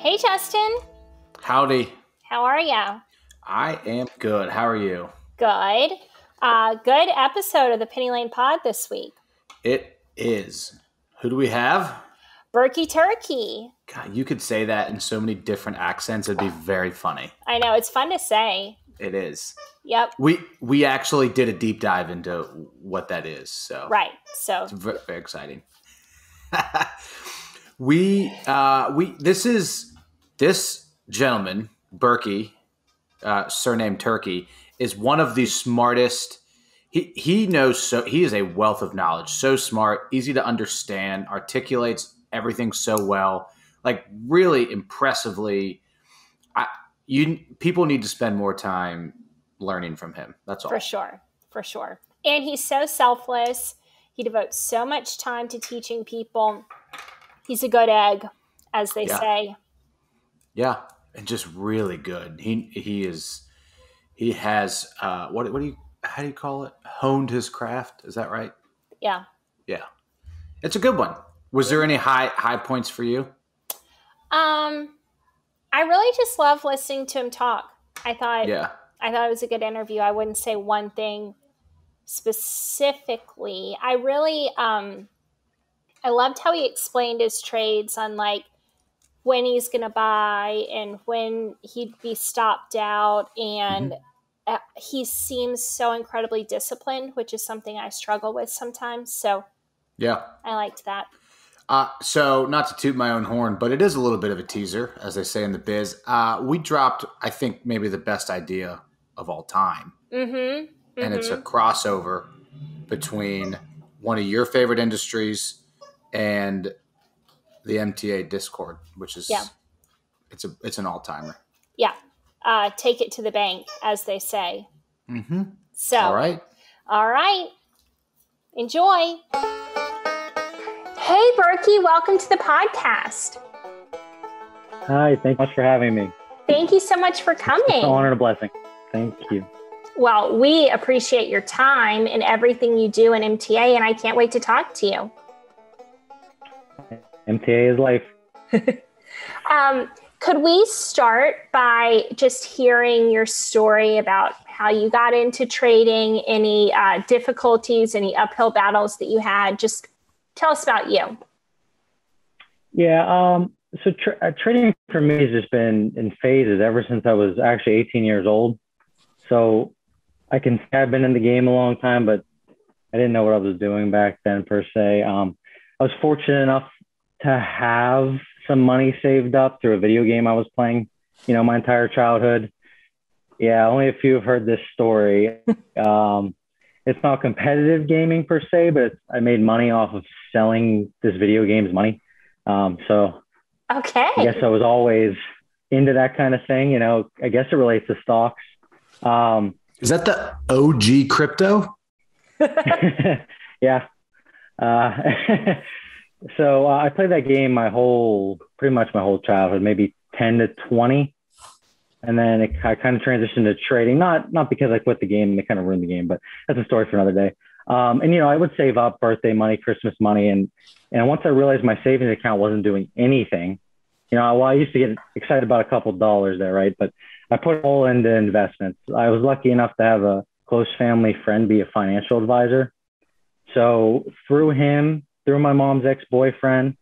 Hey, Justin. Howdy. How are ya? I am good. How are you? Good. Good episode of the Penny Lane Pod this week. It is. Who do we have? Berkey Turkey. God, you could say that in so many different accents. It'd be very funny. I know. It's fun to say. It is. Yep. We actually did a deep dive into what that is. So Right. So it's very, very exciting. This gentleman, Berkey, surnamed Turkey, is one of the smartest. He is a wealth of knowledge, so smart, easy to understand, articulates everything so well, like really impressively. People need to spend more time learning from him. That's all. for sure. And he's so selfless. He devotes so much time to teaching people. He's a good egg, as they say. Yeah, and just really good. He has how do you call it? Honed his craft. Is that right? Yeah. Yeah. It's a good one. Was there any high points for you? I really just love listening to him talk. I thought it was a good interview. I wouldn't say one thing specifically. I really I loved how he explained his trades on like when he's going to buy and when he'd be stopped out, and he seems so incredibly disciplined, which is something I struggle with sometimes. So Yeah. I liked that. So not to toot my own horn, but it is a little bit of a teaser, as they say in the biz. We dropped, I think, maybe the best idea of all time. And it's a crossover between one of your favorite industries and the MTA Discord, which is it's an all-timer. Yeah. Take it to the bank, as they say. So All right. Enjoy. Hey, Berkey, welcome to the podcast. Hi, thanks so much for having me. Thank you so much for coming. It's an honor and a blessing. Thank you. Well, we appreciate your time and everything you do in MTA, and I can't wait to talk to you. MTA is life. Could we start by just hearing your story about how you got into trading, any difficulties, any uphill battles that you had? Just tell us about you. Yeah. So trading for me has just been in phases ever since I was actually 18 years old. So I've been in the game a long time, but I didn't know what I was doing back then per se. I was fortunate enough to have some money saved up through a video game I was playing, my entire childhood. Yeah, only a few have heard this story. It's not competitive gaming per se, but I made money off of selling this video game's money. So okay. I guess I was always into that kind of thing. I guess it relates to stocks. Is that the OG crypto? Yeah. So I played that game pretty much my whole childhood, maybe 10 to 20. And then I kind of transitioned to trading, not because I quit the game and they kind of ruined the game, but that's a story for another day. And I would save up birthday money, Christmas money. And once I realized my savings account wasn't doing anything, I used to get excited about a couple of dollars there, right? But I put it all into investments. I was lucky enough to have a close family friend be a financial advisor. So through my mom's ex-boyfriend,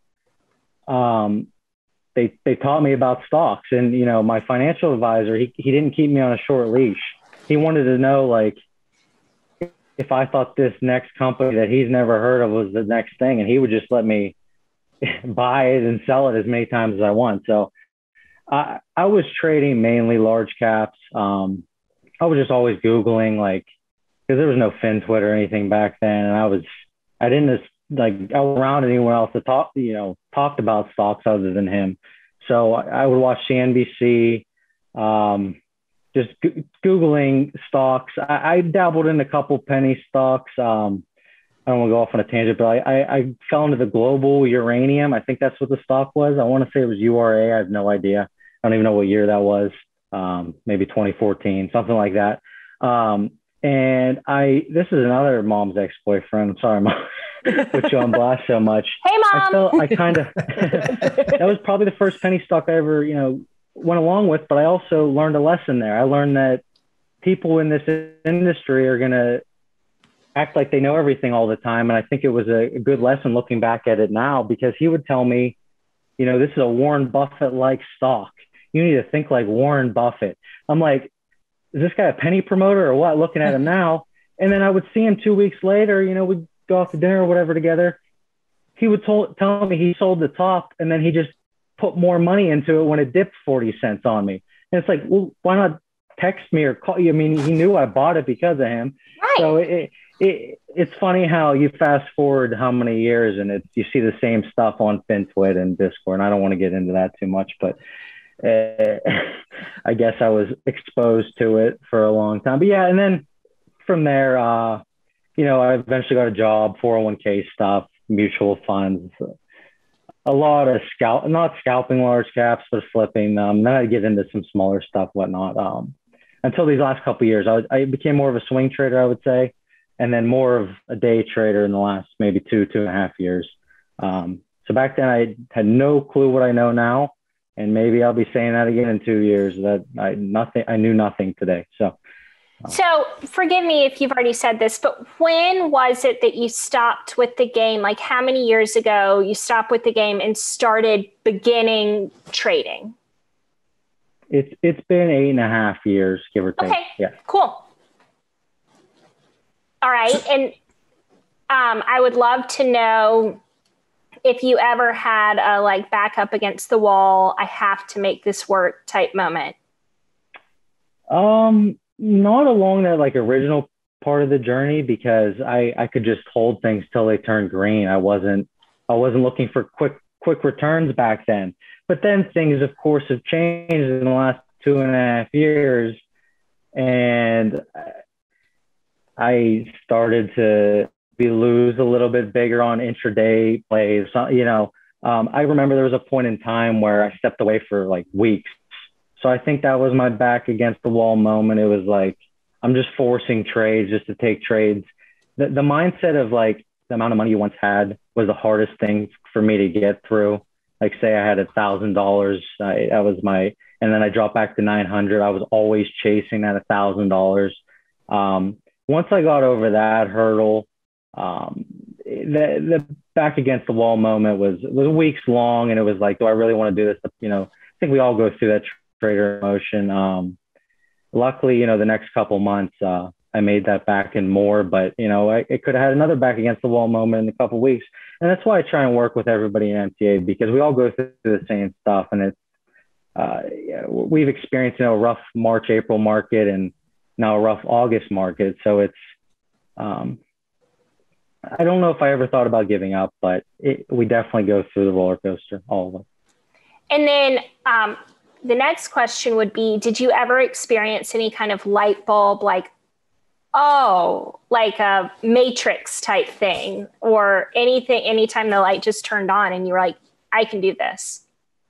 they taught me about stocks. And, my financial advisor, he didn't keep me on a short leash. He wanted to know, like, if I thought this next company that he's never heard of was the next thing, and he would just let me buy it and sell it as many times as I want. So I was trading mainly large caps. I was just always Googling, like, because there was no FinTwit or anything back then. And I didn't go around anyone else that talked about stocks other than him. So I would watch CNBC, just Googling stocks. I dabbled in a couple penny stocks. I don't want to go off on a tangent, but I fell into the global uranium. I think that's what the stock was. I want to say it was URA. I have no idea. I don't even know what year that was. Maybe 2014, something like that. And this is another mom's ex-boyfriend. I'm sorry, Mom. put you on blast so much. Hey, Mom. I kind of, that was probably the first penny stock I ever, went along with, but I also learned a lesson there. I learned that people in this industry are going to act like they know everything all the time. And I think it was a good lesson looking back at it now, because he would tell me, this is a Warren Buffett-like stock. You need to think like Warren Buffett. I'm like, is this guy a penny promoter or what? Looking at him now. And then I would see him 2 weeks later, we'd go out to dinner or whatever together. He would tell me he sold the top, and then he just put more money into it when it dipped 40 cents on me. And it's like, well, why not text me or call you? I mean, he knew I bought it because of him. Right. So it's funny how you fast forward how many years and you see the same stuff on FinTwit and Discord. And I don't want to get into that too much, but I guess I was exposed to it for a long time. But yeah, and then from there, I eventually got a job, 401k stuff, mutual funds, a lot of not scalping large caps, but flipping them. Then I'd get into some smaller stuff, whatnot. Until these last couple of years, I became more of a swing trader, I would say, and then more of a day trader in the last maybe 2.5 years. So back then I had no clue what I know now, and maybe I'll be saying that again in 2 years, that I knew nothing today. So forgive me if you've already said this, but when was it that you stopped with the game? Like how many years ago you stopped with the game and started beginning trading? It's been 8.5 years, give or take. Okay, yeah. Cool. All right. And I would love to know if you ever had a like back up against the wall, I have to make this work type moment. Not along that like original part of the journey, because I could just hold things till they turned green. I wasn't looking for quick returns back then. But then things, of course, have changed in the last 2.5 years, and I started to lose a little bit bigger on intraday plays. I remember there was a point in time where I stepped away for like weeks. So I think that was my back against the wall moment. It was like, I'm just forcing trades just to take trades. The mindset of like the amount of money you once had was the hardest thing for me to get through. Like say I had $1,000, that was and then I dropped back to 900. I was always chasing that $1,000. Once I got over that hurdle, the back against the wall moment was weeks long, and it was like, do I really want to do this? I think we all go through that trader emotion. Luckily, the next couple months, I made that back and more, but I could have had another back against the wall moment in a couple of weeks. And that's why I try and work with everybody in MTA, because we all go through the same stuff, and it's, we've experienced, a rough March, April market, and now a rough August market. So it's, I don't know if I ever thought about giving up, but we definitely go through the roller coaster, all of us. And then the next question would be, did you ever experience any kind of light bulb, like a Matrix type thing, or anything, anytime the light just turned on and you were like, I can do this?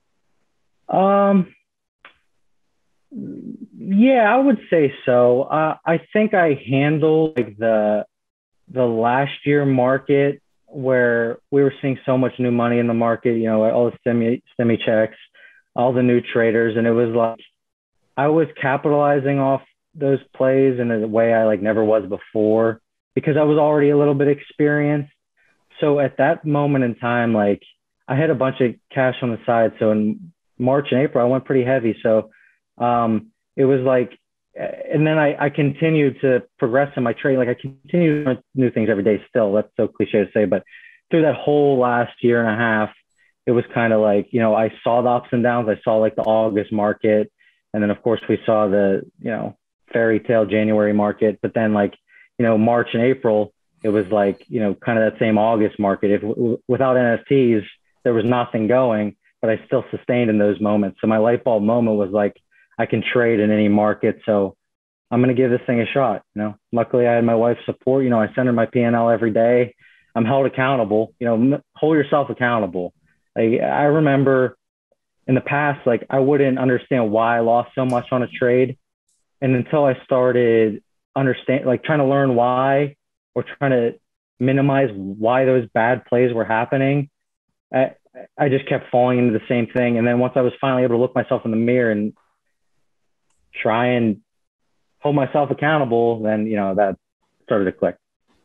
Yeah, I would say so. I think I handled like the last year market where we were seeing so much new money in the market, all the semi checks, all the new traders. And it was like, I was capitalizing off those plays in a way I like never was before, because I was already a little bit experienced. So at that moment in time, like I had a bunch of cash on the side. So in March and April, I went pretty heavy. So it was like, and then I continued to progress in my trade. Like I continue to learn new things every day still. That's so cliche to say, but through that whole last year and a half, it was kind of like, I saw the ups and downs. I saw like the August market. And then of course we saw the, fairy tale January market, but then like, March and April, it was like, kind of that same August market. Without NFTs, there was nothing going, but I still sustained in those moments. So my light bulb moment was like, I can trade in any market. So I'm going to give this thing a shot. Luckily I had my wife's support. I send her my P&L every day. I'm held accountable, hold yourself accountable. I remember in the past, like I wouldn't understand why I lost so much on a trade. And until I started trying to learn why, or trying to minimize why those bad plays were happening, I just kept falling into the same thing. And then once I was finally able to look myself in the mirror and try and hold myself accountable, then, that started to click.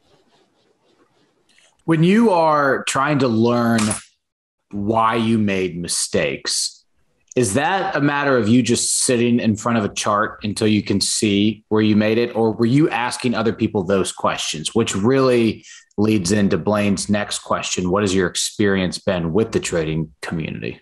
When you are trying to learn why you made mistakes, is that a matter of you just sitting in front of a chart until you can see where you made it? Or were you asking other people those questions, which really leads into Blaine's next question? What has your experience been with the trading community?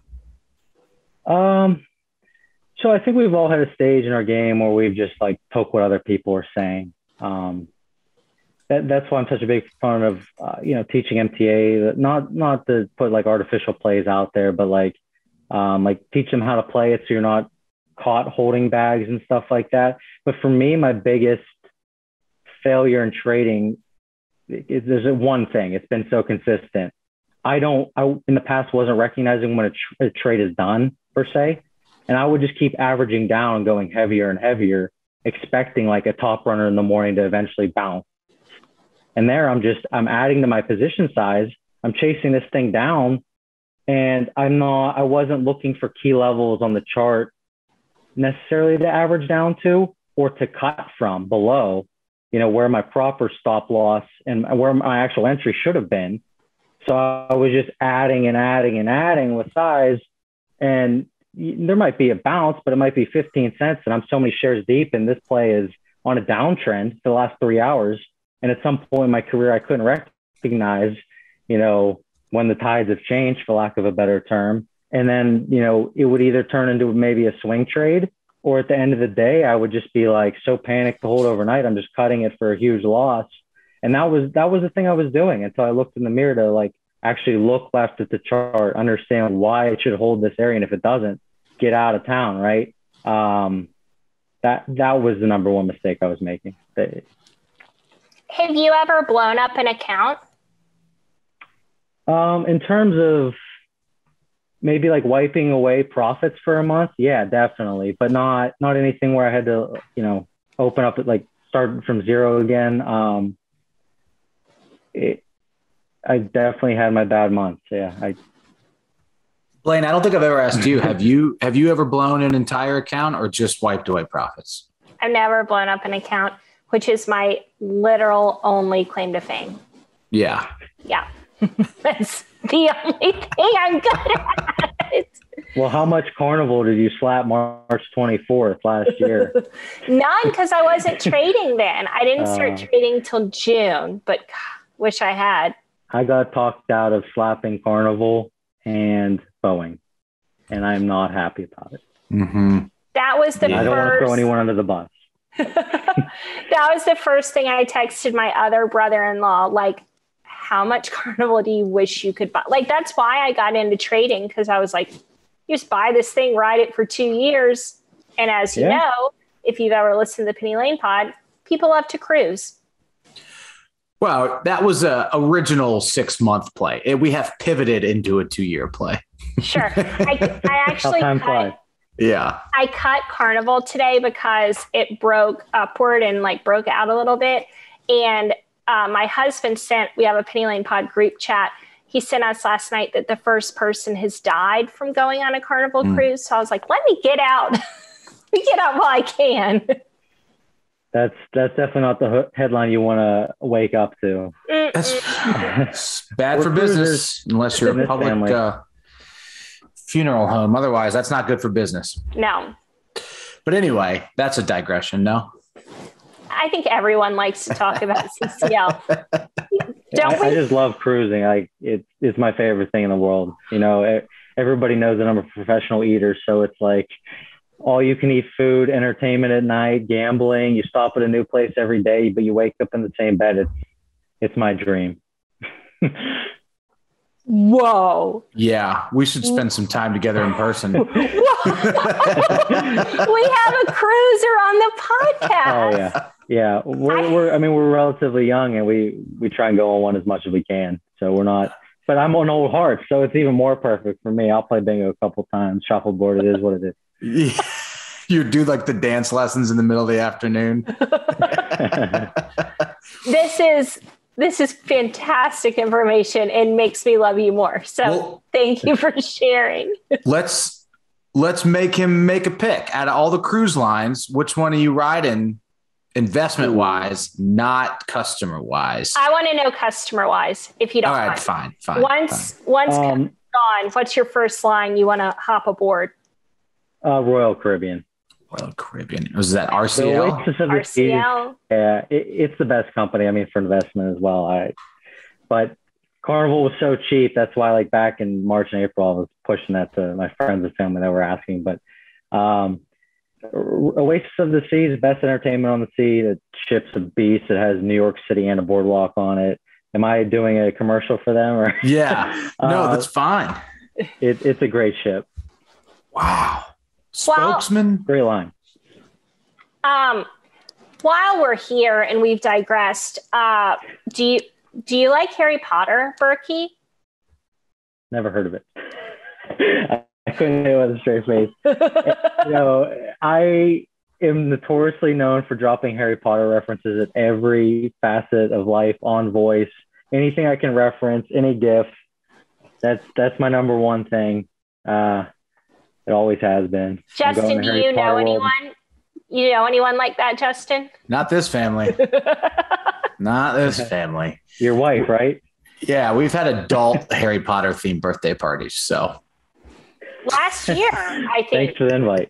So I think we've all had a stage in our game where we've just like poked what other people are saying. That's why I'm such a big fan of, teaching MTA, not to put like artificial plays out there, but like teach them how to play it so you're not caught holding bags and stuff like that. But for me, my biggest failure in trading is there's one thing. It's been so consistent. I in the past wasn't recognizing when a trade is done per se. And I would just keep averaging down and going heavier and heavier, expecting like a top runner in the morning to eventually bounce. And there I'm adding to my position size. I'm chasing this thing down, and I wasn't looking for key levels on the chart necessarily to average down to or to cut from below, where my proper stop loss and where my actual entry should have been. So I was just adding and adding and adding with size, and there might be a bounce, but it might be 15 cents, and I'm so many shares deep, and this play is on a downtrend for the last 3 hours. And at some point in my career, I couldn't recognize, when the tides have changed, for lack of a better term. And then, it would either turn into maybe a swing trade, or at the end of the day, I would just be like so panicked to hold overnight, I'm just cutting it for a huge loss. And that was the thing I was doing until I looked in the mirror to like actually look left at the chart, understand why it should hold this area. And if it doesn't, get out of town, right? That was the number one mistake I was making. Have you ever blown up an account? In terms of maybe like wiping away profits for a month, yeah, definitely, but not anything where I had to, open up it, like start from zero again. I definitely had my bad months. Yeah. Blaine, I don't think I've ever asked you. Have you ever blown an entire account or just wiped away profits? I've never blown up an account, which is my literal only claim to fame. Yeah. Yeah. That's the only thing I'm good at. Well, how much Carnival did you slap March 24th last year? None, because I wasn't trading then. I didn't start trading till June, but wish I had. I got talked out of slapping Carnival and Boeing, and I'm not happy about it. Mm-hmm. That was the first. I don't want to throw anyone under the bus. That was the first thing I texted my other brother-in-law, like, how much Carnival do you wish you could buy? Like, that's why I got into trading, because I was like, you just buy this thing, ride it for 2 years. And as you know, if you've ever listened to the Penny Lane pod, people love to cruise. Well, that was a original 6-month play. We have pivoted into a 2-year play. Sure. I actually I cut Carnival today because it broke upward and like broke out a little bit. And my husband we have a Penny Lane pod group chat. He sent us last night that the first person has died from going on a Carnival cruise. So I was like, let me get out. Let me get out while I can. That's definitely not the headline you want to wake up to. That's bad for business, unless you're a public funeral home. Otherwise, that's not good for business. No. But anyway, that's a digression, no? I think everyone likes to talk about CCL. I just love cruising. It's my favorite thing in the world. You know, everybody knows that I'm a professional eater, so it's like all you can eat food, entertainment at night, gambling. You stop at a new place every day, but you wake up in the same bed. It's my dream. Whoa. Yeah, we should spend some time together in person. We have a cruiser on the podcast. Oh yeah. Yeah. We're relatively young, and we try and go on one as much as we can. So we're not, but I'm an old heart, so it's even more perfect for me. I'll play bingo a couple times, shuffleboard. It is what it is. You do like the dance lessons in the middle of the afternoon. This is This is fantastic information and makes me love you more. So thank you for sharing. Let's make him make a pick. Out of all the cruise lines, which one are you riding investment wise, not customer wise? I want to know customer wise, if you don't mind. All right, fine. Once gone, what's your first line you want to hop aboard? Royal Caribbean. Royal Caribbean. Was that RCL? RCL. Yeah, it's the best company. I mean, for investment as well. But Carnival was so cheap. That's why, like back in March and April, I was pushing that to my friends and family that were asking. But Oasis of the Seas, best entertainment on the sea. The ship's a beast. It has New York City and a boardwalk on it. Am I doing a commercial for them? Or yeah, no, that's fine. It's a great ship. Wow. Spokesman. Great line. While we're here and we've digressed, do you like Harry Potter, Berkey? Never heard of it. I couldn't say it with a straight face. I am notoriously known for dropping Harry Potter references at every facet of life, on voice, anything I can reference, any GIF. That's my number one thing. It always has been. Justin, do you know anyone? You know anyone like that, Justin? Not this family. Not this family. Your wife, right? Yeah, we've had adult Harry Potter themed birthday parties. So last year, I think. Thanks for the invite.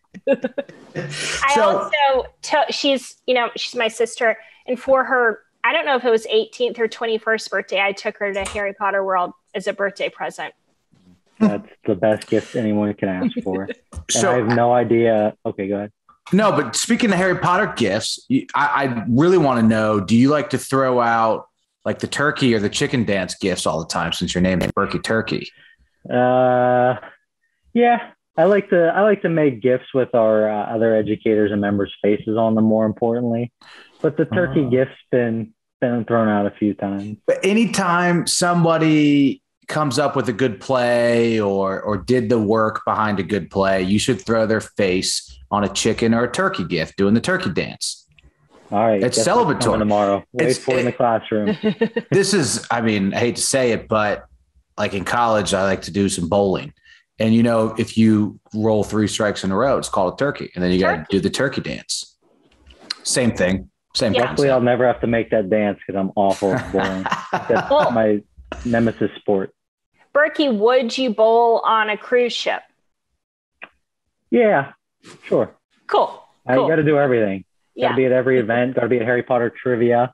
She's my sister, and for her, I don't know if it was 18th or 21st birthday, I took her to Harry Potter World as a birthday present. That's the best gift anyone can ask for. So I have no idea. Okay, go ahead. No, but speaking of Harry Potter gifts, I really want to know, do you like to throw out like the turkey or the chicken dance gifts all the time since your name is Berkey Turkey? Yeah, I like to make gifts with our other educators and members' faces on them, more importantly. But the turkey gift's been thrown out a few times. But anytime somebody comes up with a good play or did the work behind a good play, you should throw their face on a chicken or a turkey gift doing the turkey dance. All right. It's celebratory. Tomorrow. Wait for it in the classroom. This is, I hate to say it, but like in college, I like to do some bowling. And, if you roll 3 strikes in a row, it's called a turkey. And then you got to do the turkey dance. Same thing. Same thing. Hopefully I'll never have to make that dance because I'm awful at bowling. That's my nemesis sport. Berkey, would you bowl on a cruise ship? Yeah, sure. Cool. I got to do everything. Got to be at every event. Got to be at Harry Potter trivia.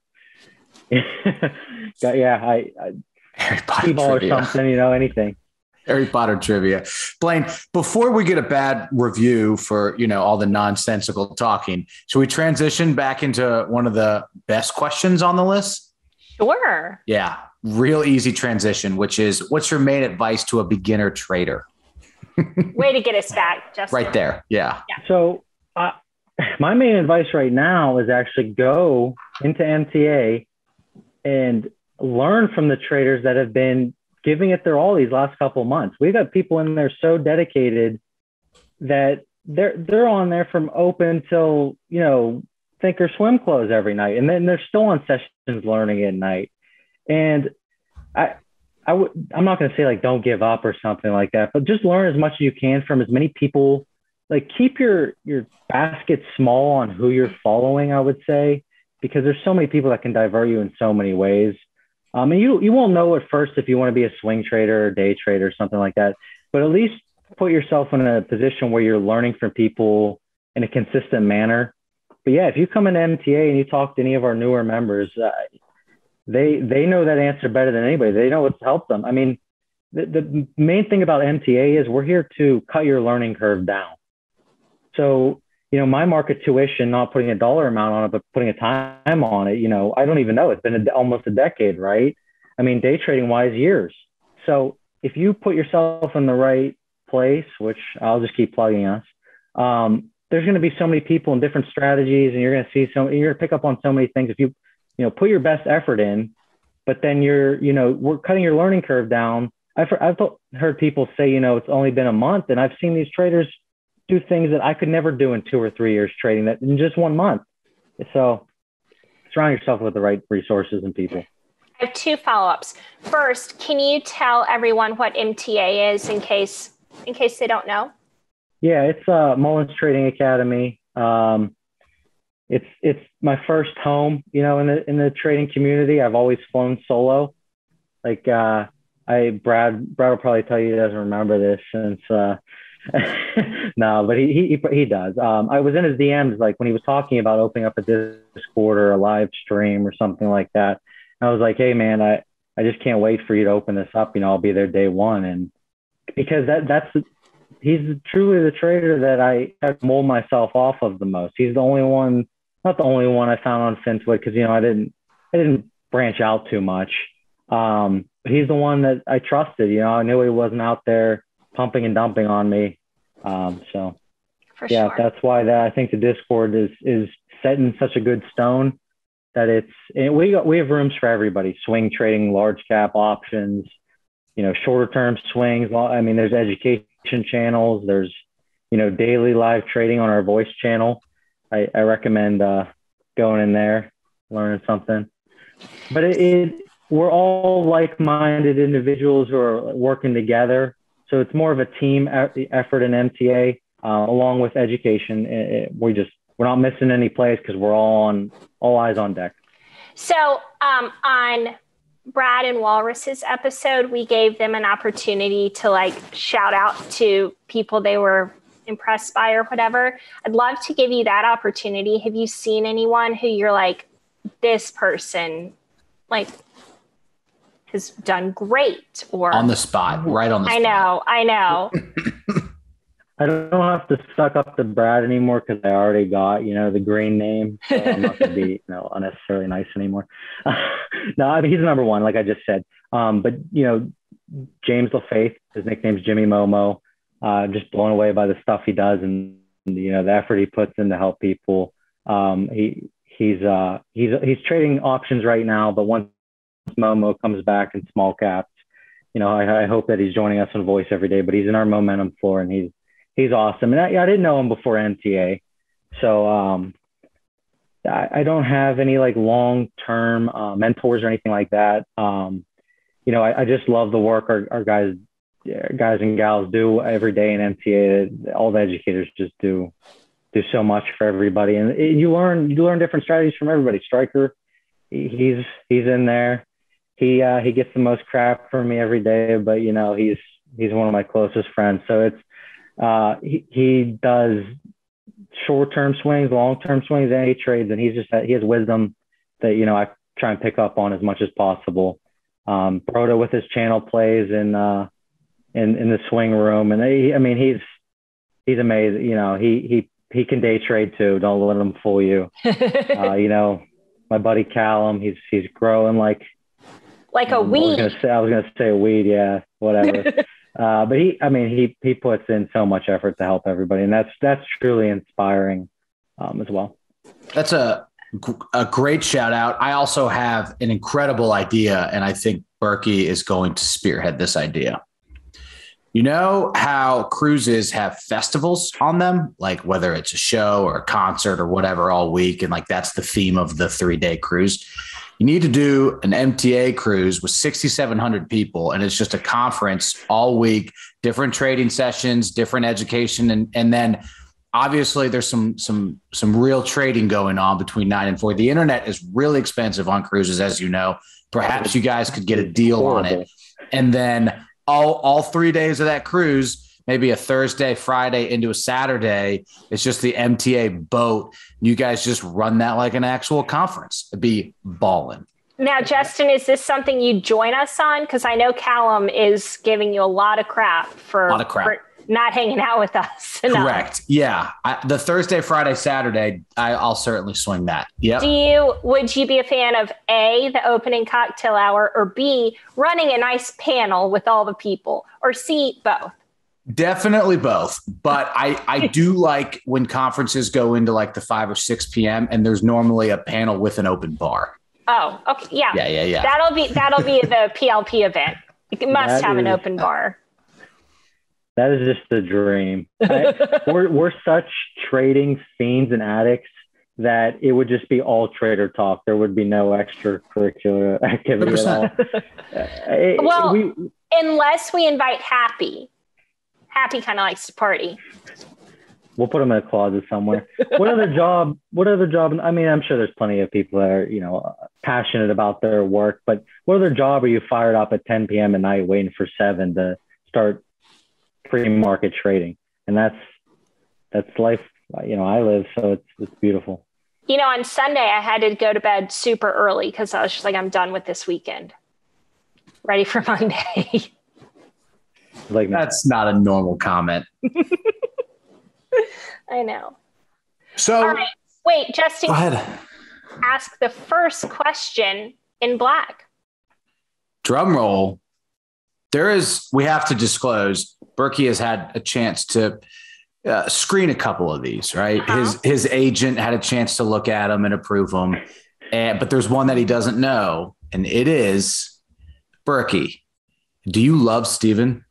Harry Potter ball or something. Anything. Harry Potter trivia. Blaine, before we get a bad review for all the nonsensical talking, should we transition back into one of the best questions on the list? Sure. Yeah. Real easy transition, which is, what's your main advice to a beginner trader? Way to get us back, Justin. Right there. Yeah. So my main advice right now is actually go into MTA and learn from the traders that have been giving it their all these last couple of months. We've got people in there so dedicated that they're on there from open till, think or swim close every night. And then they're still on sessions learning at night. And I'm not going to say like, don't give up or something like that, but just learn as much as you can from as many people. Like keep your basket small on who you're following, I would say, because there's so many people that can divert you in so many ways. And you won't know at first if you want to be a swing trader or day trader or something like that, but at least put yourself in a position where you're learning from people in a consistent manner. But yeah, if you come into MTA and you talk to any of our newer members, they know that answer better than anybody. They know what's helped them. I mean, the main thing about MTA is we're here to cut your learning curve down. So, my market tuition, not putting a dollar amount on it, but putting a time on it, I don't even know. It's been almost a decade, right? I mean, day trading wise, years. So if you put yourself in the right place, which I'll just keep plugging us, there's going to be so many people and different strategies, and you're going to see you're going to pick up on so many things. If you put your best effort in, but then we're cutting your learning curve down. I've heard people say, it's only been a month, and I've seen these traders do things that I could never do in 2 or 3 years trading that in just 1 month. So surround yourself with the right resources and people. have two follow-ups. First, can you tell everyone what MTA is in case they don't know? Yeah, it's Mullins Trading Academy. It's my first home, in the trading community. I've always flown solo. Like Brad will probably tell you he doesn't remember this since no, but he does. I was in his DMs like when he was talking about opening up a Discord or a live stream or something like that. And I was like, hey man, I just can't wait for you to open this up. I'll be there day one. And because he's truly the trader that I mold myself off of the most. He's the only one, not the only one I found on Fintswood because I didn't branch out too much. But he's the one that I trusted. I knew he wasn't out there pumping and dumping on me. So for sure. That's why I think the Discord is set in such a good stone that we have rooms for everybody: swing trading, large cap options, shorter term swings. I mean, there's education channels. There's daily live trading on our voice channel. I recommend going in there, learning something. But we're all like-minded individuals who are working together. So it's more of a team effort in MTA, along with education. We're not missing any plays because we're all eyes on deck. So on Brad and Walrus's episode, we gave them an opportunity to shout out to people they were impressed by or whatever. I'd love to give you that opportunity. Have you seen anyone who you're like, this person has done great, or on the spot, right on the spot? I know. I don't have to suck up to Brad anymore because I already got, the green name. So I'm not going to be, unnecessarily nice anymore. No, I mean, he's the number one, like I just said. But, James LaFaith, his nickname's Jimmy Momo. Just blown away by the stuff he does and, the effort he puts in to help people. He's trading options right now, but once Momo comes back in small caps, I hope that he's joining us on Voice every day, but he's in our momentum floor and he's awesome. And I didn't know him before MTA. So I don't have any long-term mentors or anything like that. I just love the work our guys and gals do every day in MTA. All the educators just do so much for everybody. And you learn different strategies from everybody. Striker, he's in there. He gets the most crap from me every day, but he's one of my closest friends. So it's he does short-term swings, long-term swings, and he trades, and he has wisdom that I try and pick up on as much as possible. Broda with his channel plays in the swing room, and he's amazing. He can day trade too. Don't let him fool you. My buddy Callum, he's growing like a weed. I was gonna say a weed, yeah, whatever. But he puts in so much effort to help everybody, and that's truly inspiring as well. That's a great shout out. I also have an incredible idea, and I think Berkey is going to spearhead this idea. You know how cruises have festivals on them, like whether it's a show or a concert or whatever all week, and that's the theme of the 3-day cruise. You need to do an MTA cruise with 6,700 people, and it's just a conference all week, different trading sessions, different education, and then obviously there's some real trading going on between 9 and 4. The internet is really expensive on cruises, as you know. Perhaps you guys could get a deal on it, and then all 3 days of that cruise, maybe a Thursday, Friday into a Saturday, it's just the MTA boat. You guys just run that like an actual conference. It'd be ballin'. Now, Justin, is this something you join us on? Because I know Callum is giving you a lot of crap for not hanging out with us enough. Correct. Yeah. The Thursday, Friday, Saturday, I'll certainly swing that. Yeah. Would you be a fan of A, the opening cocktail hour, or B, running a nice panel with all the people, or C, both? Definitely both. But I do like when conferences go into the 5 or 6 p.m. and there's normally a panel with an open bar. Oh, okay. Yeah. Yeah. That'll be the PLP event. It must have an open bar. That is just the dream. We're such trading fiends and addicts that it would just be all trader talk. There would be no extracurricular activity at all. Unless we invite Happy. Happy kind of likes to party. We'll put them in a closet somewhere. What other job? I mean, I'm sure there's plenty of people that are, passionate about their work, but what other job are you fired up at 10 p.m. at night waiting for 7 to start pre-market trading? And that's life. I live, so it's beautiful. On Sunday, I had to go to bed super early because I was just like, I'm done with this weekend. Ready for Monday. That's not a normal comment. I know. So, all right. Wait, Justin. Go ahead. Ask the first question in black. Drum roll. We have to disclose, Berkey has had a chance to screen a couple of these, right? Uh-huh. His agent had a chance to look at them and approve them. But there's one that he doesn't know, and it is, Berkey, do you love Steven?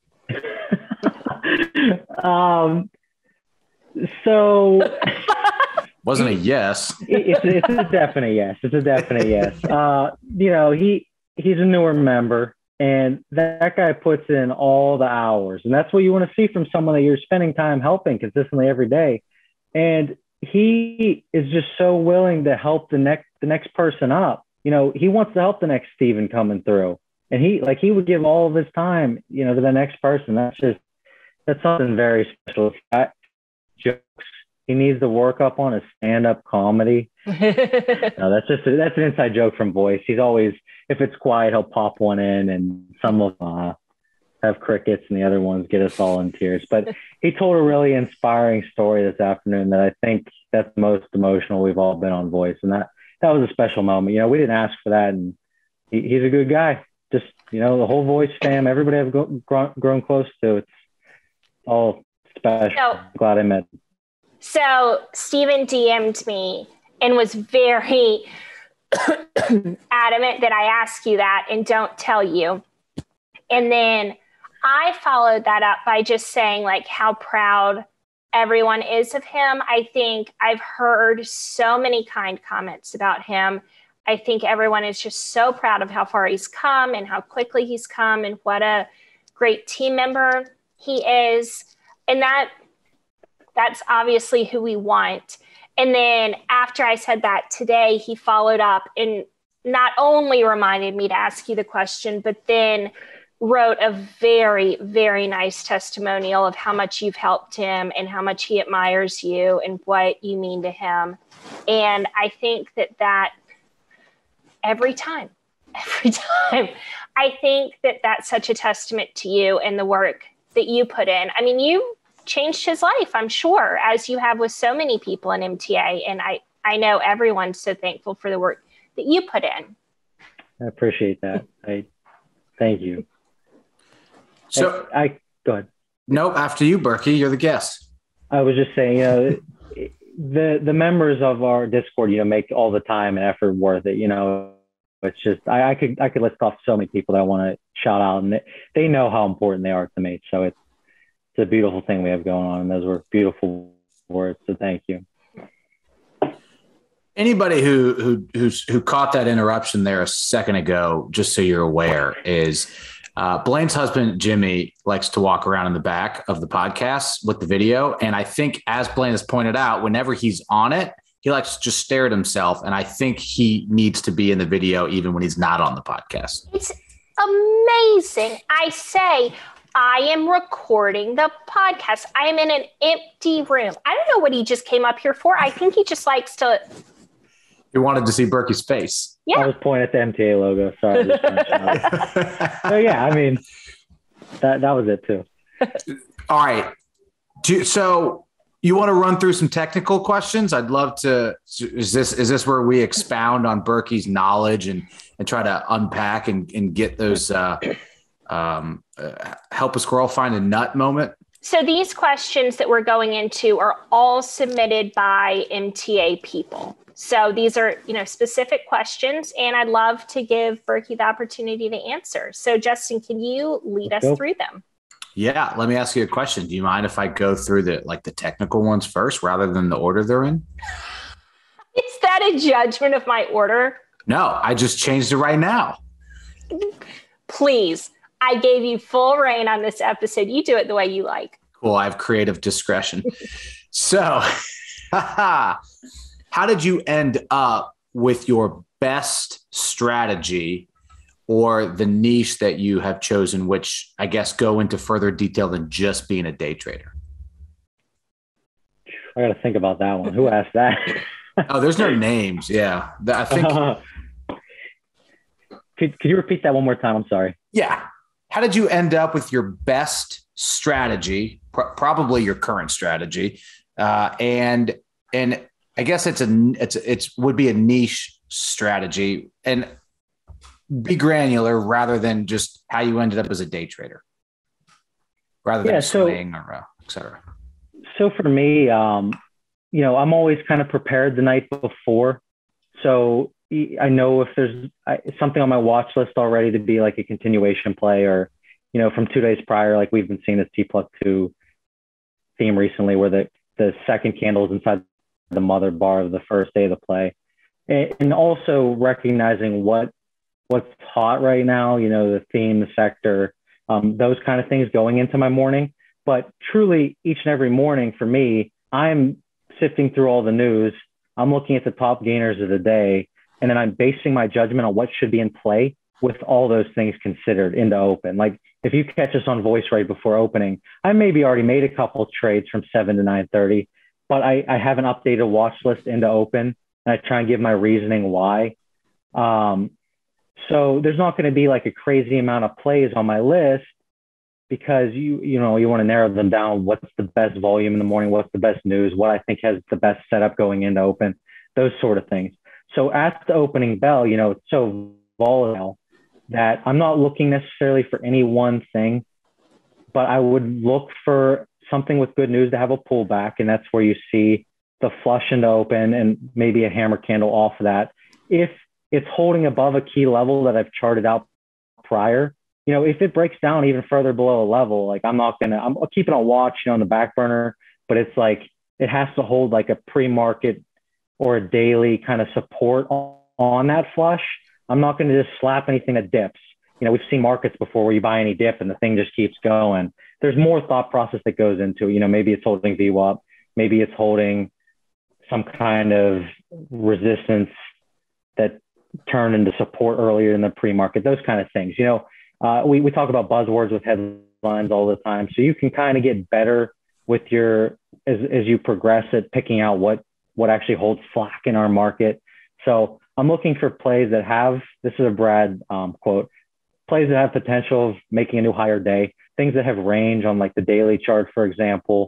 So wasn't a yes. It's a definite yes. It's a definite yes. He's a newer member, and that guy puts in all the hours, and that's what you want to see from someone that you're spending time helping consistently every day. And he is just so willing to help the next person up. He wants to help the next Steven coming through, and he would give all of his time, to the next person. That's something very special. Jokes. He needs to work up on his stand-up comedy. No, that's an inside joke from Voice. He's always, if it's quiet, he'll pop one in, and some of them have crickets, and the other ones get us all in tears. But he told a really inspiring story this afternoon that I think that's the most emotional we've all been on Voice, and that was a special moment. We didn't ask for that, and he's a good guy. Just the whole Voice fam, everybody I've grown close to. It's all special. I'm glad I met him. So Steven DM'd me and was very adamant that I ask you that and don't tell you. And then I followed that up by just saying how proud everyone is of him. I think I've heard so many kind comments about him. I think everyone is just so proud of how far he's come and how quickly he's come and what a great team member he is. And that's obviously who we want. And then after I said that today, he followed up and not only reminded me to ask you the question, but then wrote a very, very nice testimonial of how much you've helped him and how much he admires you and what you mean to him. And I think that every time, I think that that's such a testament to you and the work that you put in. I mean, you changed his life, I'm sure, as you have with so many people in MTA. And I know everyone's so thankful for the work that you put in. I appreciate that. Thank you. So I go ahead. Nope. After you, Berkey, you're the guest. I was just saying, the members of our Discord, make all the time and effort worth it. It's just, I could list off so many people that I want to shout out, and they know how important they are to me. So it's a beautiful thing we have going on, and those were beautiful words. So thank you. Anybody who caught that interruption there a second ago, just so you're aware, is Blaine's husband, Jimmy, likes to walk around in the back of the podcast with the video. And I think, as Blaine has pointed out, whenever he's on it, he likes to just stare at himself. And I think he needs to be in the video even when he's not on the podcast. It's amazing. I say, I am recording the podcast. I am in an empty room. I don't know what he just came up here for. I think he just likes to. He wanted to see Berkey's face. Yeah. I was pointing at the MTA logo. Sorry. So yeah, I mean, that was it too. All right. So you want to run through some technical questions? I'd love to. Is this where we expound on Berkey's knowledge and try to unpack and get those help a squirrel find a nut moment? So these questions that we're going into are all submitted by MTA people. So these are, specific questions, and I'd love to give Berkey the opportunity to answer. So Justin, can you lead us through them? Yeah. Let me ask you a question. Do you mind if I go through the technical ones first rather than the order they're in? Is that a judgment of my order? No, I just changed it right now. Please, I gave you full reign on this episode. You do it the way you like. Cool. I have creative discretion. So, how did you end up with your best strategy or the niche that you have chosen, which I guess go into further detail than just being a day trader? I got to think about that one. Who asked that? Oh, there's no names. Yeah. I think. Could you repeat that one more time? I'm sorry. Yeah. How did you end up with your best strategy, probably your current strategy? And I guess it would be a niche strategy, and be granular rather than just how you ended up as a day trader, rather than swing or et cetera. So for me, I'm always kind of prepared the night before. So I know if there's something on my watch list already to be like a continuation play, or, from 2 days prior, like we've been seeing this T+2 theme recently where the second candle is inside the mother bar of the first day of the play. And also recognizing what's hot right now, the theme, the sector, those kind of things going into my morning. But truly, each and every morning for me, I'm sifting through all the news. I'm looking at the top gainers of the day, and then I'm basing my judgment on what should be in play with all those things considered into open. Like if you catch us on voice right before opening, I maybe already made a couple of trades from 7 to 9:30, but I have an updated watch list into open, and I try and give my reasoning why. So there's not going to be like a crazy amount of plays on my list, because you want to narrow them down. What's the best volume in the morning? What's the best news? What I think has the best setup going into open, those sort of things. So at the opening bell, it's so volatile that I'm not looking necessarily for any one thing, but I would look for something with good news to have a pullback. And that's where you see the flush into open and maybe a hammer candle off of that. If it's holding above a key level that I've charted out prior, if it breaks down even further below a level, like I'm keeping a watch, on the back burner, but it's like, it has to hold like a pre-market or a daily kind of support on that flush. I'm not going to just slap anything that dips. We've seen markets before where you buy any dip and the thing just keeps going. There's more thought process that goes into it. Maybe it's holding VWAP, maybe it's holding some kind of resistance that turned into support earlier in the pre-market, those kind of things. We talk about buzzwords with headlines all the time. So you can kind of get better with as you progress at picking out what actually holds slack in our market. So I'm looking for plays that have, this is a Brad quote, plays that have potential of making a new higher day, things that have range on like the daily chart, for example,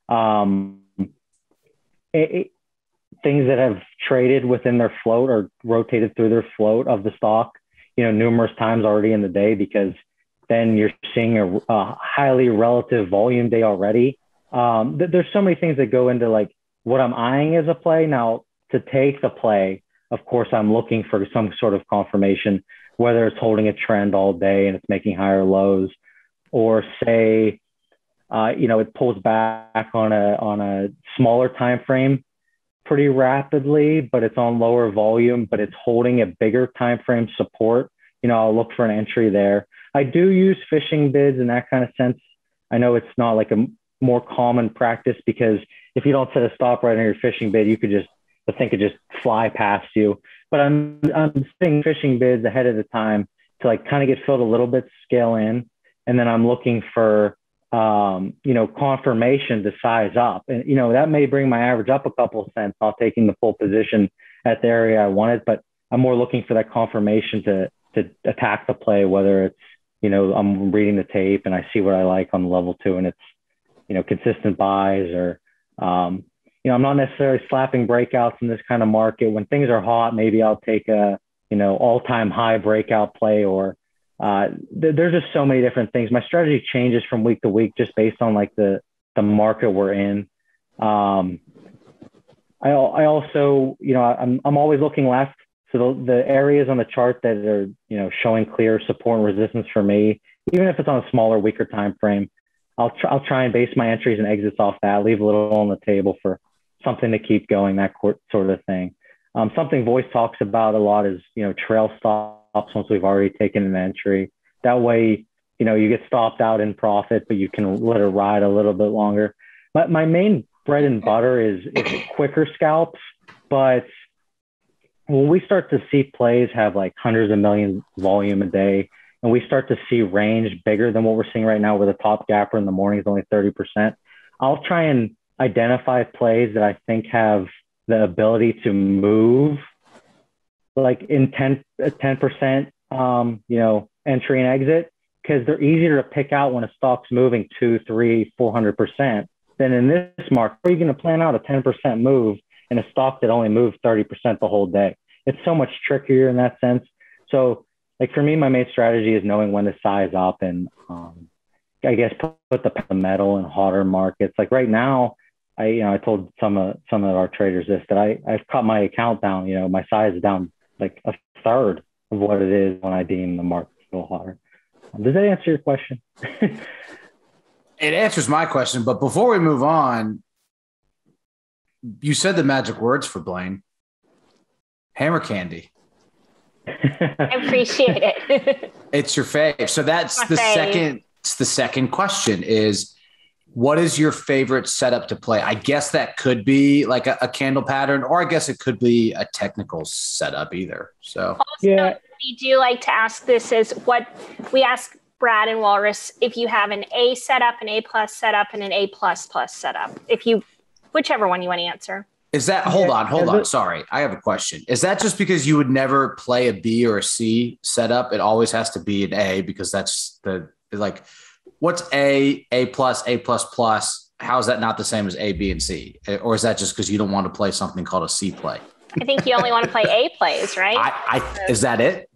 things that have traded within their float or rotated through their float of the stock, numerous times already in the day, because then you're seeing a highly relative volume day already. There's so many things that go into like what I'm eyeing as a play. Now, to take the play, of course, I'm looking for some sort of confirmation, whether it's holding a trend all day and it's making higher lows, or say, it pulls back on a smaller time frame pretty rapidly, but it's on lower volume, but it's holding a bigger time frame support. I'll look for an entry there. I do use fishing bids in that kind of sense. I know it's not like a more common practice, because if you don't set a stop right on your fishing bid, the thing could just fly past you. But I'm setting fishing bids ahead of the time to like kind of get filled a little bit, scale in, and then I'm looking for confirmation to size up. And that may bring my average up a couple of cents off taking the full position at the area I wanted, but I'm more looking for that confirmation to attack the play, whether it's I'm reading the tape and I see what I like on level 2 and it's consistent buys, or I'm not necessarily slapping breakouts in this kind of market. When things are hot, maybe I'll take a all-time high breakout play, or there's just so many different things. My strategy changes from week to week just based on like the market we're in. I also, I'm always looking left. So the areas on the chart that are, showing clear support and resistance for me, even if it's on a smaller, weaker time frame, I'll try and base my entries and exits off that, leave a little on the table for something to keep going, that sort of thing. Something Voice talks about a lot is, trail stops once we've already taken an entry. That way, you get stopped out in profit, but you can let it ride a little bit longer. But my main bread and butter is quicker scalps. But when we start to see plays have like hundreds of millions volume a day, and we start to see range bigger than what we're seeing right now, where the top gapper in the morning is only 30%, I'll try and identify plays that I think have the ability to move like in 10%, entry and exit, because they're easier to pick out when a stock's moving 2, 3, 400%. Then in this market, are you going to plan out a 10% move in a stock that only moved 30% the whole day? It's so much trickier in that sense. So like for me, my main strategy is knowing when to size up and I guess put the metal in hotter markets. Like right now, I told some of our traders this, that I've cut my account down. My size is down like a third of what it is when I deem the market a little hotter. Does that answer your question? It answers my question, but before we move on, you said the magic words for Blaine. Hammer candy. I appreciate it. It's your fave. So that's the second question is, what is your favorite setup to play? I guess that could be like a candle pattern, or I guess it could be a technical setup either. So also, we do like to ask this is what we ask Brad and Walrus, if you have an A setup, an A+ setup, and an A++ setup, whichever one you want to answer. Is that, hold on. Sorry. I have a question. Is that just because you would never play a B or a C setup? It always has to be an A because that's what's A+, A++? How is that not the same as A, B, and C? Or is that just because you don't want to play something called a C play? I think you only want to play A plays, right? Is that it?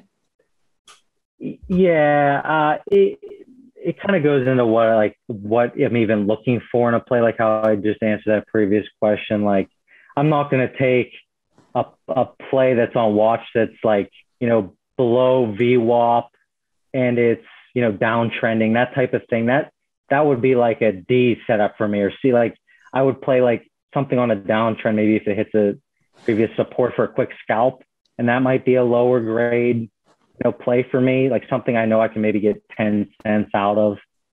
Yeah. It kind of goes into what I'm even looking for in a play, like how I just answered that previous question. Like, I'm not going to take a play that's on watch that's like, below VWAP and it's, downtrending, that type of thing. That would be like a D setup for me, or C. Like I would play like something on a downtrend, maybe if it hits a previous support for a quick scalp, and that might be a lower grade play for me, like something I know I can maybe get 10 cents out of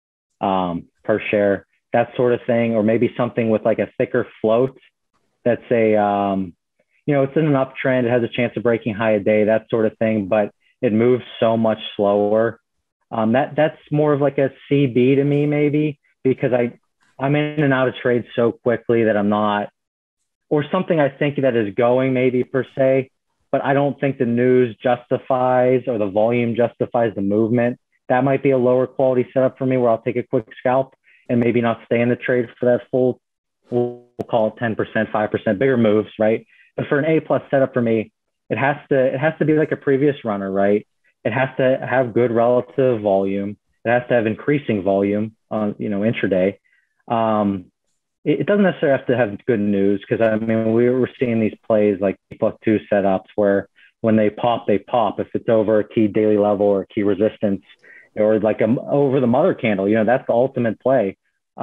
per share, that sort of thing. Or maybe something with like a thicker float that's it's in an uptrend, it has a chance of breaking high a day, that sort of thing, but it moves so much slower. That's more of like a CB to me, maybe, because I'm in and out of trades so quickly that I'm not, or something I think that is going maybe per se, but I don't think the news justifies or the volume justifies the movement. That might be a lower quality setup for me, where I'll take a quick scalp and maybe not stay in the trade for that full, we'll call it 10%, 5% bigger moves, right? But for an A+ setup for me, it has to be like a previous runner, right? It has to have good relative volume. It has to have increasing volume on, intraday. It doesn't necessarily have to have good news, because we were seeing these plays like P+2 setups where when they pop, if it's over a key daily level or a key resistance, or like over the mother candle, that's the ultimate play.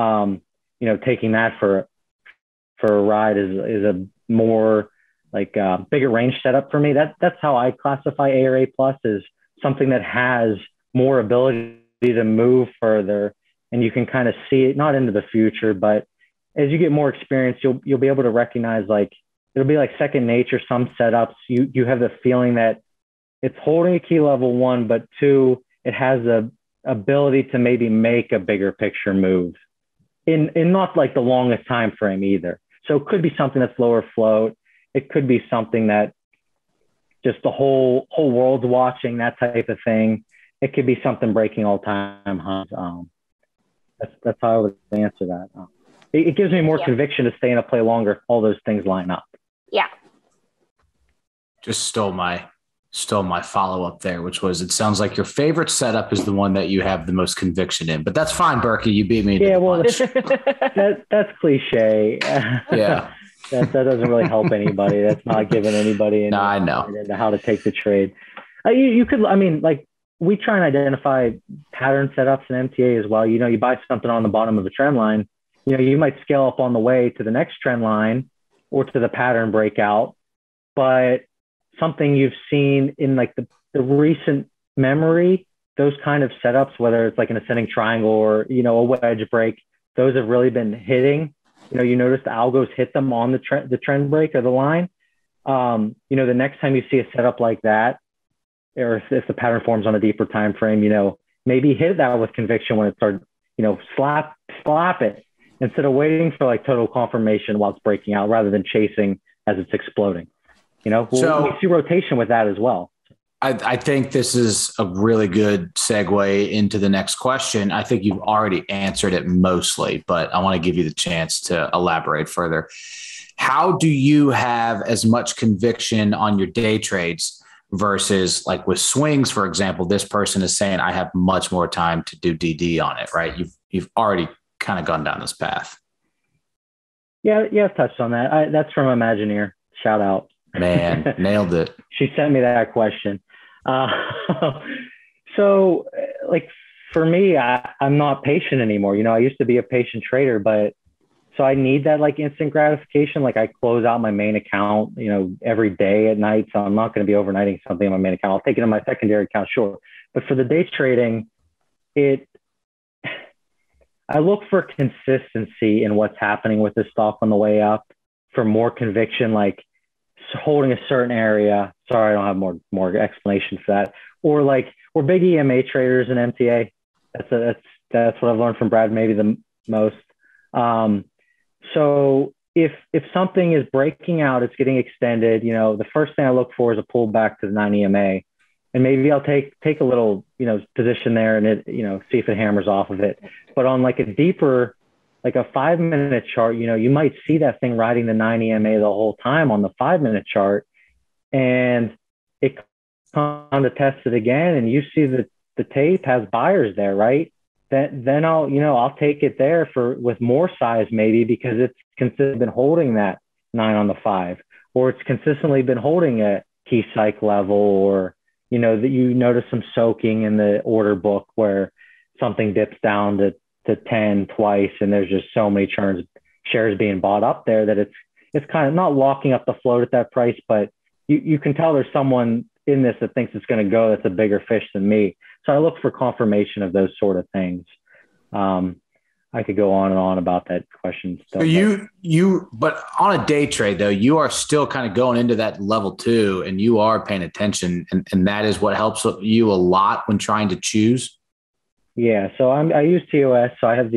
Taking that for a ride is a more like bigger range setup for me. That's how I classify A or A+, is something that has more ability to move further, and you can kind of see it, not into the future, but as you get more experience, you'll be able to recognize, like, it'll be like second nature. Some setups, you have the feeling that it's holding a key level 1, but 2, it has the ability to maybe make a bigger picture move in not like the longest time frame either. So it could be something that's lower float. It could be something that just the whole world's watching, that type of thing. It could be something breaking all-time highs. That's how I would answer that. It gives me more conviction to stay in a play longer if all those things line up. Yeah. Just stole my follow-up there, which was, it sounds like your favorite setup is the one that you have the most conviction in. But that's fine, Berkey. You beat me. Yeah, well, that's cliche. Yeah. That doesn't really help anybody. That's not giving anybody any I know into how to take the trade. You could, like, we try and identify pattern setups in MTA as well. You buy something on the bottom of a trend line, you might scale up on the way to the next trend line or to the pattern breakout. but something you've seen in like the recent memory, those kind of setups, whether it's like an ascending triangle or, a wedge break, those have really been hitting. You notice the algos hit them on the trend break or the line. The next time you see a setup like that, or if the pattern forms on a deeper time frame, maybe hit that with conviction when it started, slap it instead of waiting for like total confirmation while it's breaking out rather than chasing as it's exploding. We see rotation with that as well. I think this is a really good segue into the next question. I think you've already answered it mostly, but I want to give you the chance to elaborate further. How do you have as much conviction on your day trades versus like with swings, for example? This person is saying I have much more time to do DD on it, right? You've already kind of gone down this path. Yeah, I've touched on that. That's from Imagineer. Shout out. Man, nailed it. She sent me that question. So like for me, I'm not patient anymore. I used to be a patient trader, but so I need that like instant gratification. Like I close out my main account, every day at night. So I'm not going to be overnighting something in my main account. I'll take it in my secondary account, sure. But for the day trading, I look for consistency in what's happening with the stock on the way up, for more conviction, like holding a certain area. Sorry, I don't have more explanation for that. Or like we're big EMA traders in MTA. That's what I've learned from Brad, maybe the most. So if something is breaking out, it's getting extended. The first thing I look for is a pullback to the 9 EMA, and maybe I'll take a little position there and it see if it hammers off of it. But on like a deeper, like a 5-minute chart, you might see that thing riding the 9 EMA the whole time on the 5-minute chart, and it comes to test it again, and you see that the tape has buyers there, right? Then I'll take it there with more size maybe, because it's consistently been holding that 9 on the 5, or it's consistently been holding a key psych level, or that you notice some soaking in the order book where something dips down to 10 twice, and there's just so many shares being bought up there that it's kind of not locking up the float at that price, but you can tell there's someone in this that thinks it's going to go that's a bigger fish than me. So I look for confirmation of those sort of things. I could go on and on about that question. So but on a day trade though, you are still kind of going into that level 2, and you are paying attention, and that is what helps you a lot when trying to choose. Yeah. So I use TOS. So I have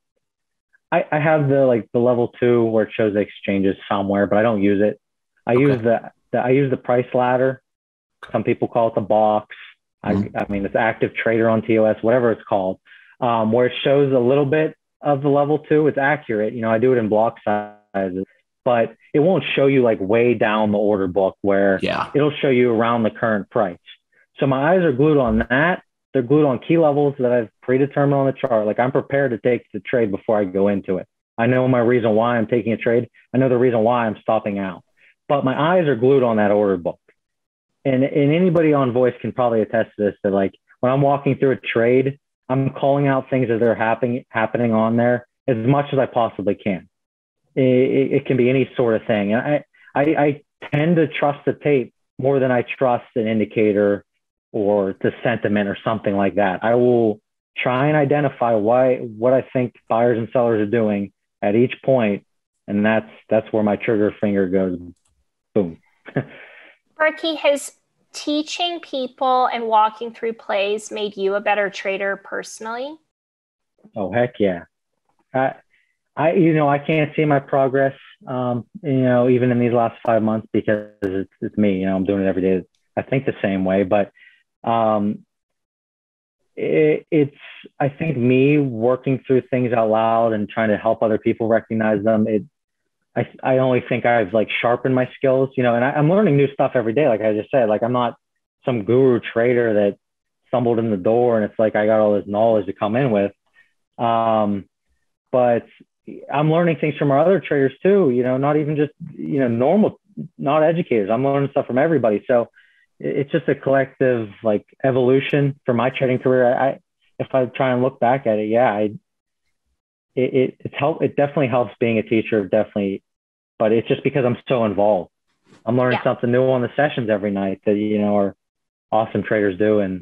I have the level 2 where it shows the exchanges somewhere, but I don't use it. I use the price ladder. Some people call it the box. I mean, it's active trader on TOS, whatever it's called, where it shows a little bit of the level 2. It's accurate. I do it in block sizes, but it won't show you like way down the order book where it'll show you around the current price. So my eyes are glued on that. They're glued on key levels that I've predetermined on the chart. Like I'm prepared to take the trade before I go into it. I know my reason why I'm taking a trade. I know the reason why I'm stopping out, but my eyes are glued on that order book. And anybody on voice can probably attest to this, that like when I'm walking through a trade, I'm calling out things that are happening on there as much as I possibly can. It can be any sort of thing. And I tend to trust the tape more than I trust an indicator or the sentiment or something like that. I will try and identify what I think buyers and sellers are doing at each point, and that's where my trigger finger goes. Boom. Ricky, has teaching people and walking through plays made you a better trader personally? Oh, heck yeah. I can't see my progress, even in these last 5 months, because it's me, I'm doing it every day. I think the same way, but it's, I think, me working through things out loud and trying to help other people recognize them. I only think I've like sharpened my skills, and I'm learning new stuff every day. Like I just said, like I'm not some guru trader that stumbled in the door and it's like I got all this knowledge to come in with. But I'm learning things from our other traders too, not even just, normal, not educators. I'm learning stuff from everybody. So it's just a collective like evolution for my trading career. If I try and look back at it, it definitely helps being a teacher, definitely. But it's just because I'm so involved. I'm learning something new on the sessions every night that, our awesome traders do. And,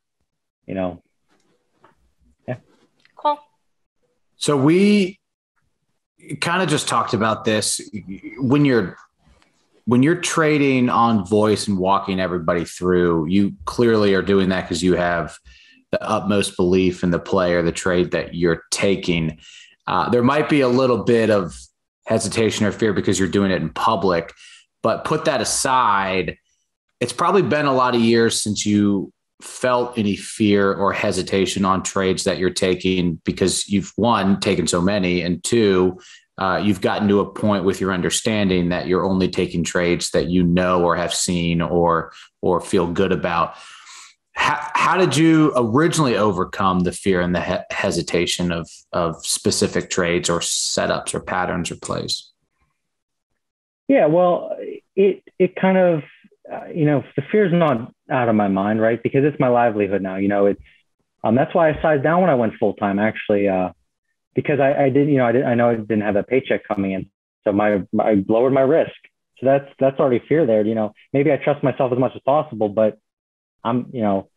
yeah. Cool. So we kind of just talked about this. When you're trading on voice and walking everybody through, you clearly are doing that because you have the utmost belief in the play or the trade that you're taking. There might be a little bit of hesitation or fear because you're doing it in public, but put that aside. It's probably been a lot of years since you felt any fear or hesitation on trades that you're taking because you've, one, taken so many, and two, you've gotten to a point with your understanding that you're only taking trades that you know or have seen or feel good about. How did you originally overcome the fear and the hesitation of specific trades or setups or patterns or plays? Yeah, well, it kind of, the fear is not out of my mind, right? Because it's my livelihood now. It's that's why I sized down when I went full time, actually, because I didn't, I know I didn't have that paycheck coming in, so I lowered my risk. So that's already fear there. Maybe I trust myself as much as possible, but I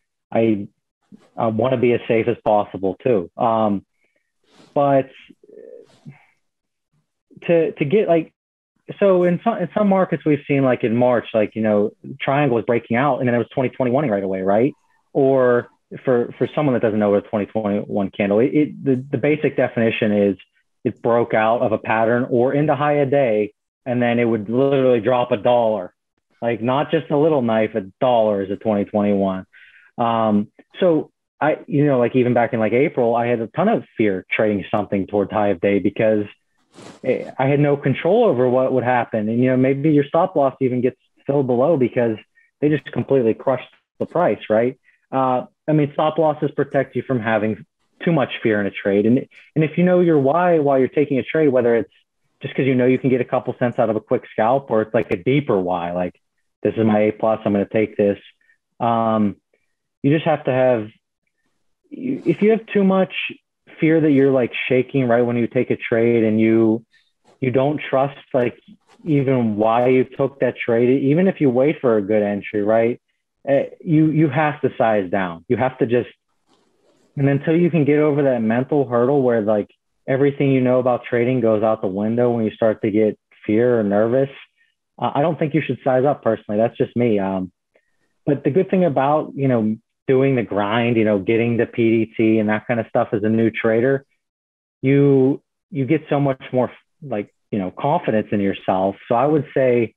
want to be as safe as possible too. But to get so in some markets we've seen, like in March, triangle was breaking out and then it was 2021 right away, right? Or for someone that doesn't know what a 2021 candle, the basic definition is it broke out of a pattern or into high a day, and then it would literally drop $1, like not just a little knife, $1 is a 2021. So even back in April, I had a ton of fear trading something towards high of day because I had no control over what would happen. And, maybe your stop loss even gets filled below because they just completely crushed the price, right? Stop losses protect you from having too much fear in a trade. And if you know your why while you're taking a trade, whether it's just because you can get a couple cents out of a quick scalp, or it's like a deeper why, like this is my A+, I'm going to take this. You just have to have, if you have too much fear that you're shaking right when you take a trade and you don't trust even why you took that trade, even if you wait for a good entry, right? You have to size down. You have to just, and until you can get over that mental hurdle where everything you know about trading goes out the window when you start to get fear or nervous, I don't think you should size up personally. That's just me. But the good thing about, doing the grind, getting the PDT and that kind of stuff as a new trader, you get so much more confidence in yourself. So I would say,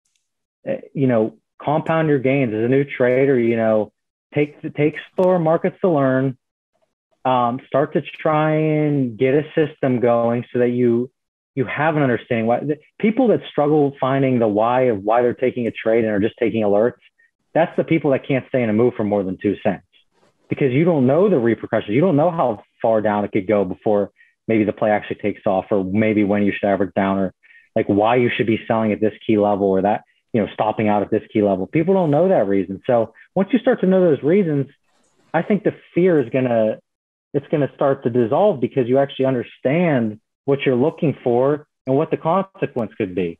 compound your gains as a new trader, take slower markets to learn, start to try and get a system going so that you have an understanding why. People that struggle finding the why of why they're taking a trade and are just taking alerts, that's the people that can't stay in a move for more than 2 cents, because you don't know the repercussions. You don't know how far down it could go before maybe the play actually takes off, or maybe when you should average down, or why you should be selling at this key level, or that, stopping out at this key level. People don't know that reason. So once you start to know those reasons, I think the fear is going to start to dissolve because you actually understand what you're looking for and what the consequence could be.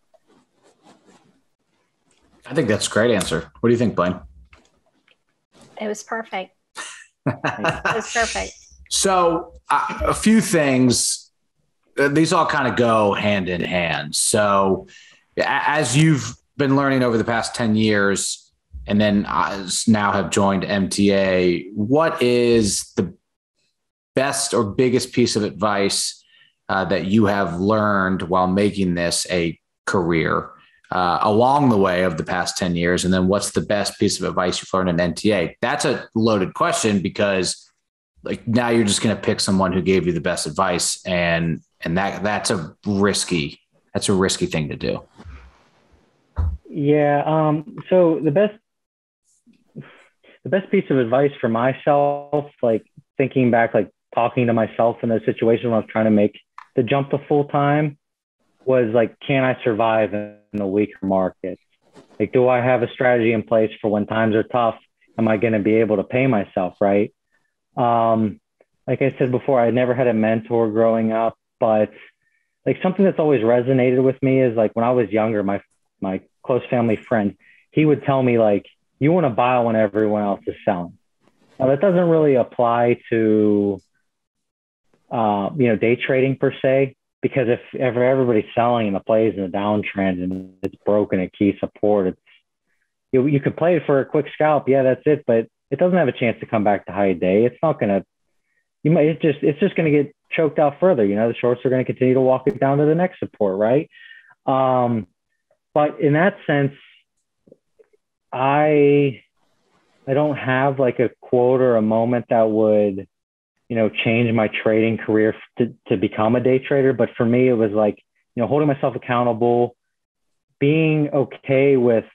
I think that's a great answer. What do you think, Blaine? It was perfect. It was perfect. So a few things, these all kind of go hand in hand. So as you've been learning over the past 10 years and then now have joined MTA, what is the best or biggest piece of advice that you have learned while making this a career along the way of the past 10 years? And then what's the best piece of advice you've learned in MTA? That's a loaded question because now you're just going to pick someone who gave you the best advice. And that's a risky thing to do. Yeah. So the best piece of advice for myself, thinking back, talking to myself in those situations when I was trying to make the jump to full time, was can I survive in a weaker market? Do I have a strategy in place for when times are tough? Am I going to be able to pay myself, right? Like I said before, I never had a mentor growing up, but something that's always resonated with me is when I was younger, my close family friend, he would tell me like, you want to buy when everyone else is selling. Now that doesn't really apply to, day trading per se, because if ever everybody's selling and the play is in a downtrend and it's broken at key support, it's, you could play it for a quick scalp. Yeah, that's it. But it doesn't have a chance to come back to high day. It's not going to, it's just going to get choked out further. The shorts are going to continue to walk it down to the next support. Right. But in that sense, I don't have like a quote or a moment that would, change my trading career to become a day trader. But for me, it was like, holding myself accountable, being okay with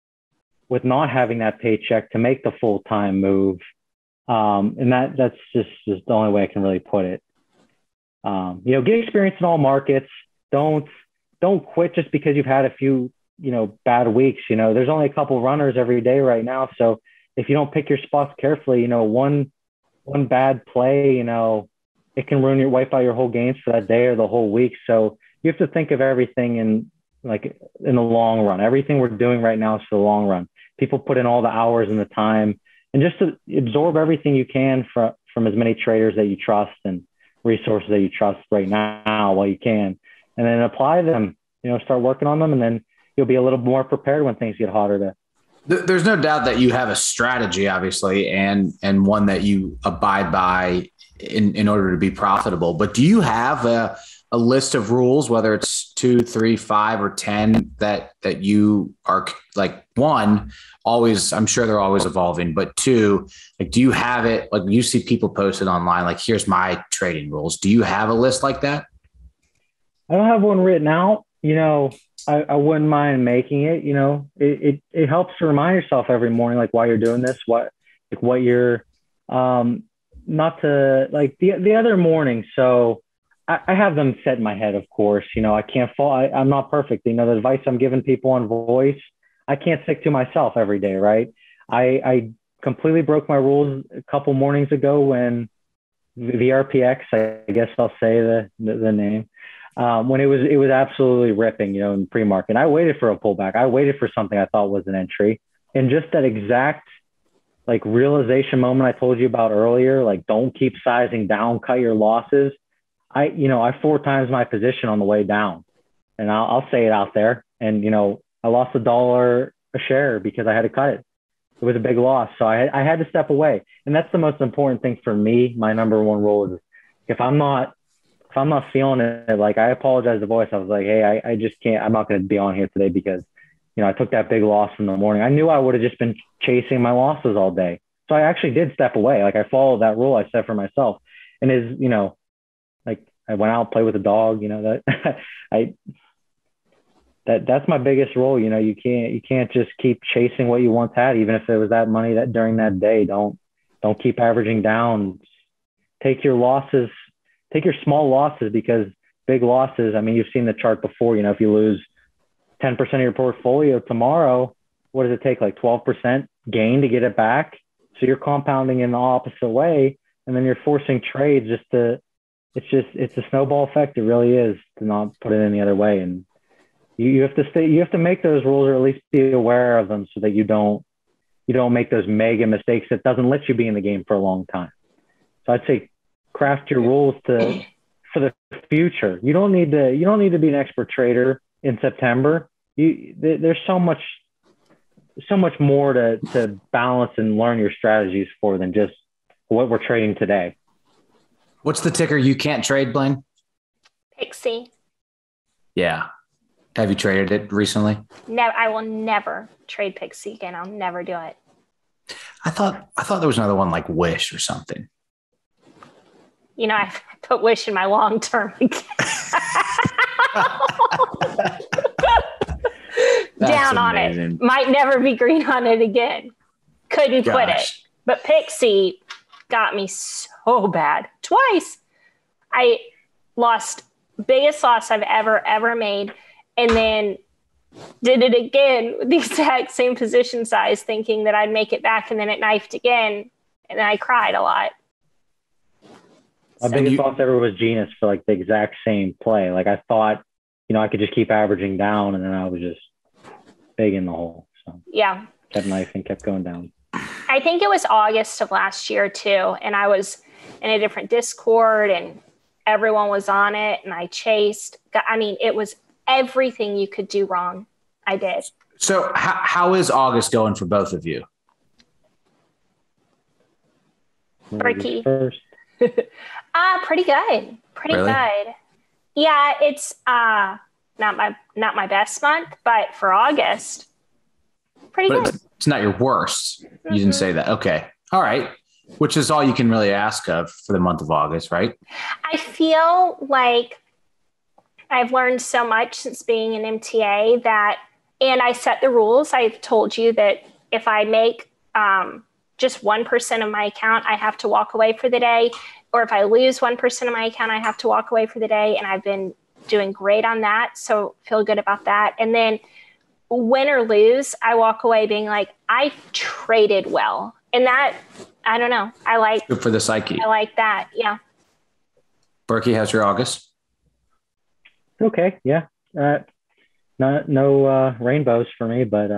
not having that paycheck to make the full-time move. And that's just the only way I can really put it. Get experience in all markets. Don't quit just because you've had a few, bad weeks. There's only a couple runners every day right now. So if you don't pick your spots carefully, one bad play, it can wipe out your whole games for that day or the whole week. So you have to think of everything in the long run. Everything we're doing right now is for the long run. People put in all the hours and the time, and just to absorb everything you can from as many traders that you trust and resources that you trust right now while you can, and then apply them, start working on them, and then you'll be a little more prepared when things get hotter. There's no doubt that you have a strategy, obviously, and one that you abide by in order to be profitable. But do you have a list of rules, whether it's 2, 3, 5, or 10 that you are like, one, always, I'm sure they're always evolving, but two, like, do you have it? Like you see people posted online, like, here's my trading rules. Do you have a list like that? I don't have one written out. I wouldn't mind making it. It helps to remind yourself every morning, like, why you're doing this, what you're, not to like the other morning. So I have them set in my head, of course. I can't fall. I'm not perfect. The advice I'm giving people on voice, I can't stick to myself every day, right? I completely broke my rules a couple mornings ago when the RPX, I guess I'll say the name, when it was absolutely ripping, in pre-market. I waited for a pullback. I waited for something I thought was an entry. And just that exact like realization moment I told you about earlier, like, don't keep sizing down, cut your losses. I 4 times my position on the way down, and I'll say it out there. And, I lost $1 a share because I had to cut it. It was a big loss. So I had to step away. And that's the most important thing for me. My number one rule is if I'm not feeling it, like, I apologize to voice. I was like, hey, I just can't, I'm not going to be on here today because, I took that big loss in the morning. I knew I would have just been chasing my losses all day. So I actually did step away. Like, I followed that rule I set for myself. And like, I went out and played with the dog, that's my biggest rule. You can't just keep chasing what you once had, even if it was that money that during that day. Don't keep averaging down. Take your losses, take your small losses, because big losses, I mean, you've seen the chart before, if you lose 10% of your portfolio tomorrow, what does it take? Like 12% gain to get it back. So you're compounding in the opposite way. And then you're forcing trades it's a snowball effect. It really is, to not put it any other way. And you have to make those rules, or at least be aware of them, so that you don't make those mega mistakes that doesn't let you be in the game for a long time. So I'd say craft your rules for the future. You don't need to be an expert trader in September. There's so much more to balance and learn your strategies for than just what we're trading today. What's the ticker you can't trade, Blaine? Pixie. Yeah. Have you traded it recently? No, I will never trade Pixie again. I'll never do it. I thought there was another one like Wish or something. I put Wish in my long-term account. Down amazing. On it. Might never be green on it again. Couldn't quit it. But Pixie got me so bad. Twice. I lost, biggest loss I've ever made. And then did it again with the exact same position size, thinking that I'd make it back. And then it knifed again. And I cried a lot. My biggest loss ever was Genus for like the exact same play. Like, I thought, I could just keep averaging down, and then I was just big in the hole. So yeah, kept knifing, kept going down. I think it was August of last year too. And I was in a different Discord and everyone was on it and I chased. I mean, it was everything you could do wrong. I did. So how is August going for both of you? Berkey. First. Pretty good. Pretty Really? good. Yeah, it's not my best month, but for August, pretty But good. it's not your worst. You didn't say that. Okay. All right. Which is all you can really ask of for the month of August, right? I feel like I've learned so much since being an MTA and I set the rules. I've told you that if I make just 1% of my account, I have to walk away for the day. Or if I lose 1% of my account, I have to walk away for the day. And I've been doing great on that. So feel good about that. And then win or lose, I walk away being like, I traded well. And that, I don't know. I like Good for the psyche. I like that. Yeah. Berkey, how's your August? Okay. Yeah. No rainbows for me, but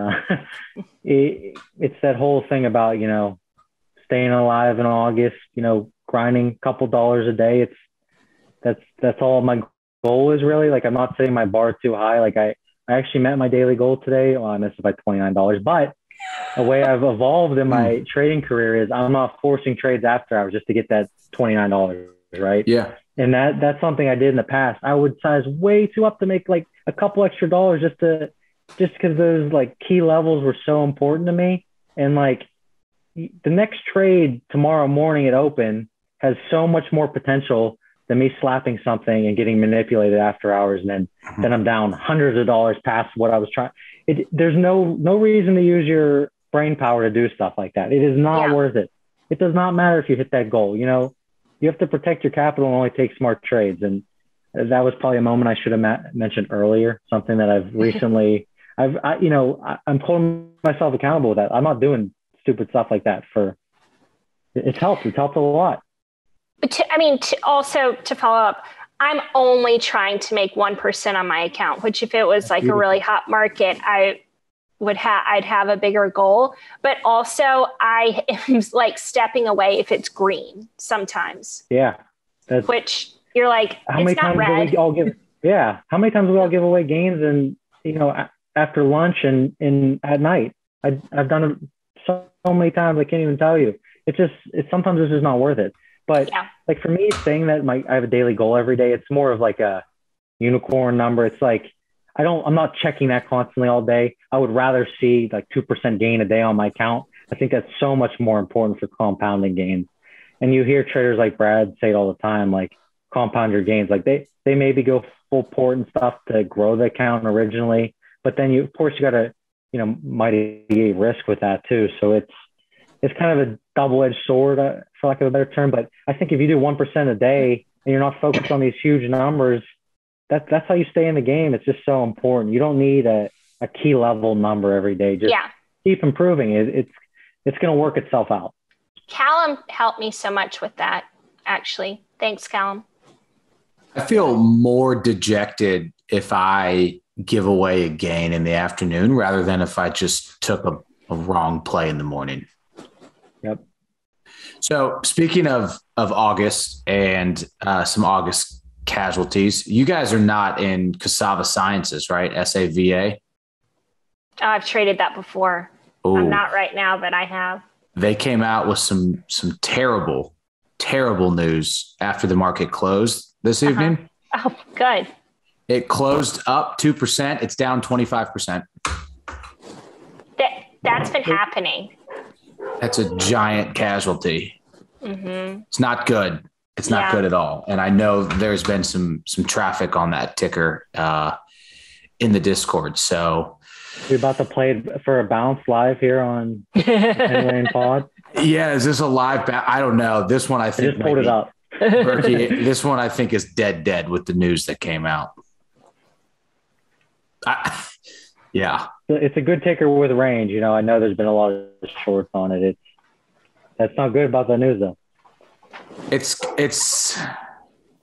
it's that whole thing about, staying alive in August, grinding a couple dollars a day. That's all my goal is really. Like, I'm not setting my bar too high. Like I actually met my daily goal today. Well, I missed it by $29, but the way I've evolved in my trading career is I'm not forcing trades after hours just to get that $29, right? Yeah. And that's something I did in the past. I would size way too up to make like a couple extra dollars just because those like key levels were so important to me. And like the next trade tomorrow morning at open has so much more potential than me slapping something and getting manipulated after hours. And then I'm down hundreds of dollars past what I was trying. There's no reason to use your brain power to do stuff like that. It is not worth it. It does not matter if you hit that goal. You have to protect your capital and only take smart trades. And that was probably a moment I should have mentioned earlier, something that I've recently, I'm holding myself accountable with that. I'm not doing stupid stuff like that it's helped. It's helped a lot. But to follow up, I'm only trying to make 1% on my account, which if it was like a really hot market, I'd have a bigger goal, but also I am like stepping away if it's green sometimes. Yeah. Which you're like, it's not red. How many times do we all give away gains and, after lunch and at night? I've done it so many times. I can't even tell you. Sometimes it's just not worth it. But like for me, saying that I have a daily goal every day, it's more of like a unicorn number. It's like, I'm not checking that constantly all day. I would rather see like 2% gain a day on my account. I think that's so much more important for compounding gains. And you hear traders like Brad say it all the time, like compound your gains. Like they maybe go full port and stuff to grow the account originally, but then of course you got to, mitigate risk with that too. So it's kind of a double-edged sword, for lack of a better term. But I think if you do 1% a day and you're not focused on these huge numbers, that's how you stay in the game. It's just so important. You don't need a key level number every day. Just keep improving. It's going to work itself out. Callum helped me so much with that, actually. Thanks, Callum. I feel more dejected if I give away a gain in the afternoon rather than if I just took a wrong play in the morning. Yep. So speaking of August and some August casualties, you guys are not in Cassava Sciences, right? SAVA? Oh, I've traded that before. Ooh. I'm not right now, but I have. They came out with some terrible, terrible news after the market closed this evening. Oh, good. It closed up 2%. It's down 25%. That's been happening. That's a giant casualty. Mm-hmm. It's not good. It's not good at all. And I know there's been some traffic on that ticker in the Discord. So we're about to play for a bounce live here on Penny Lane Pod. Yeah, is this a live I don't know. This one I think I just pulled it up. Berkey, this one I think is dead with the news that came out. Yeah. It's a good ticker with range. I know there's been a lot of shorts on it. That's not good about the news though. It's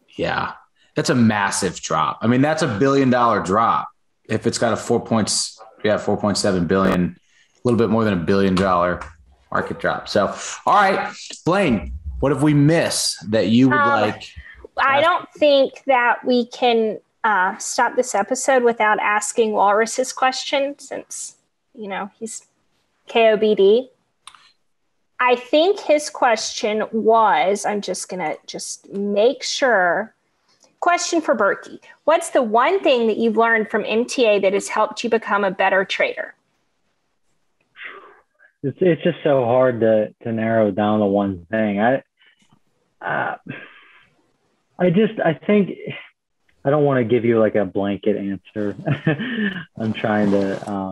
that's a massive drop. I mean, that's $1 billion drop if it's got a 4.6 4.7 billion, a little bit more than $1 billion market drop. So, all right, Blaine, what have we missed that you would like? I don't think that we can stop this episode without asking Walrus his question, since, he's KOBD. I think his question was, I'm just going to make sure. Question for Berkey. What's the one thing that you've learned from MTA that has helped you become a better trader? It's just so hard to narrow down to one thing. I think I don't want to give you like a blanket answer. I'm trying to,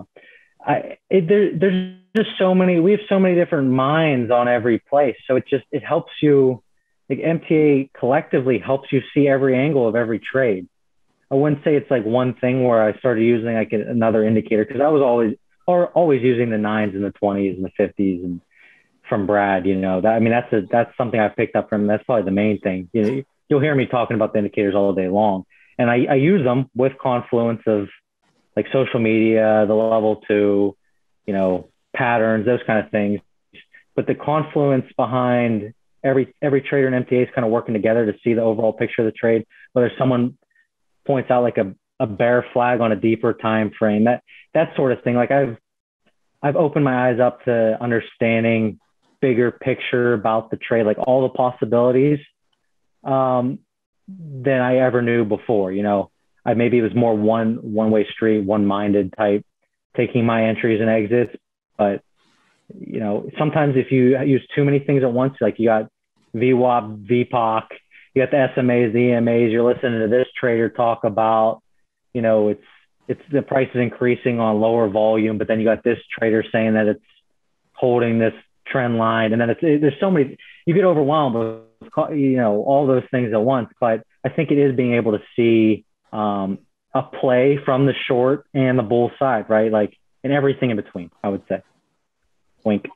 there's just we have so many different minds on every place. So it helps you, like MTA collectively helps you see every angle of every trade. I wouldn't say it's like one thing where I started using like another indicator, because I was always using the 9s and the 20s and the 50s and from Brad, that's something I picked up from him. That's probably the main thing. You'll hear me talking about the indicators all day long, and I use them with confluence of like social media, the level 2, patterns, those kind of things. But the confluence behind every trader in MTA is kind of working together to see the overall picture of the trade. Whether someone points out like a bear flag on a deeper time frame, that sort of thing. Like I've opened my eyes up to understanding bigger picture about the trade, like all the possibilities than I ever knew before. Maybe it was more one-way street, one-minded type, taking my entries and exits. But sometimes if you use too many things at once, like you got VWAP, VPOC, you got the SMAs, the EMAs, you're listening to this trader talk about, it's the price is increasing on lower volume, but then you got this trader saying that it's holding this trend line. And then there's so many, you get overwhelmed with, all those things at once. But I think it is being able to see a play from the short and the bull side, right? Like, and everything in between, I would say. Wink.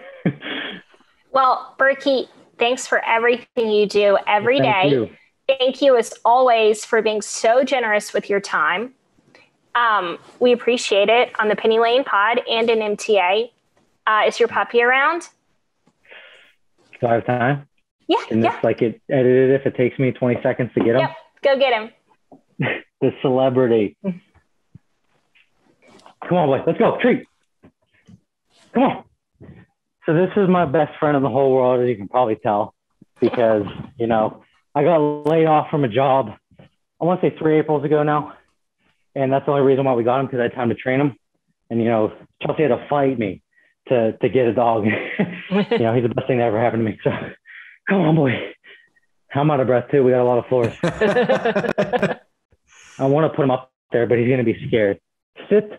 Well, Berkey, thanks for everything you do every day. Thank you. Thank you, as always, for being so generous with your time. We appreciate it on the Penny Lane Pod and in MTA. Is your puppy around? Do I have time? Yeah. Can this get edited if it takes me 20 seconds to get him? Yep. Go get him. The celebrity. Come on, boy. Let's go. Treat. Come on. So this is my best friend in the whole world, as you can probably tell, because, I got laid off from a job, I want to say 3 Aprils ago now. And that's the only reason why we got him, because I had time to train him. And, Chelsea had to fight me to get a dog. He's the best thing that ever happened to me. So come on, boy. I'm out of breath too. We got a lot of floors. I want to put him up there, but he's going to be scared. Sit.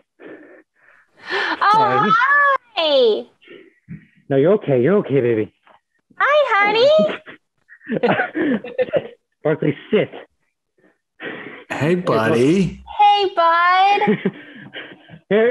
Oh, hi. No, you're okay. You're okay, baby. Hi, honey. Barkley, sit. Hey, buddy. Hey, bud. Hey,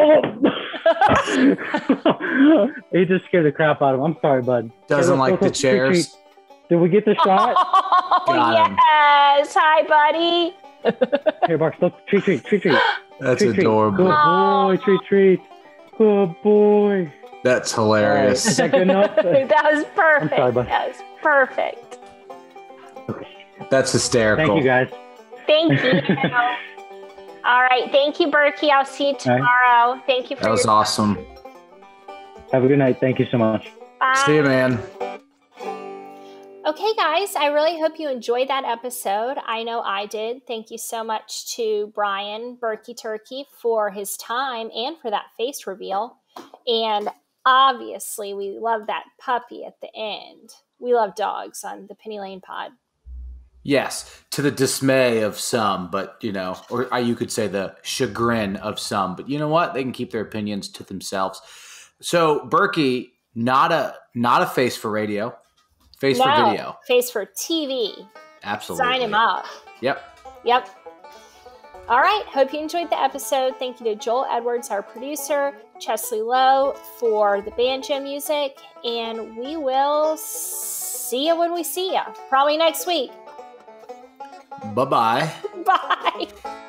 He just scared the crap out of him. I'm sorry, bud. Doesn't like the chairs. Did we get the shot? Oh, yes. Hi, buddy. Here, Barks, look. Treat. That's treat, adorable. Good boy, treat. Good boy. That's hilarious. Is that good enough? That was perfect. I'm sorry, bud. That was perfect. That's hysterical. Thank you, guys. Thank you. All right. Thank you, Berkey. I'll see you tomorrow. Right. Thank you for that was awesome. Have a good night. Thank you so much. Bye. See you, man. Okay, guys, I really hope you enjoyed that episode. I know I did. Thank you so much to Brian Berkey Turkey for his time and for that face reveal. And obviously, we love that puppy at the end. We love dogs on the Penny Lane Pod. Yes, to the dismay of some, but, or you could say the chagrin of some. But you know what? They can keep their opinions to themselves. So, Berkey, not a face for radio. Face for video. Face for TV. Absolutely. Sign him up. Yep. All right. Hope you enjoyed the episode. Thank you to Joel Edwards, our producer, Chesley Lowe for the banjo music. And we will see you when we see you. Probably next week. Bye-bye. Bye.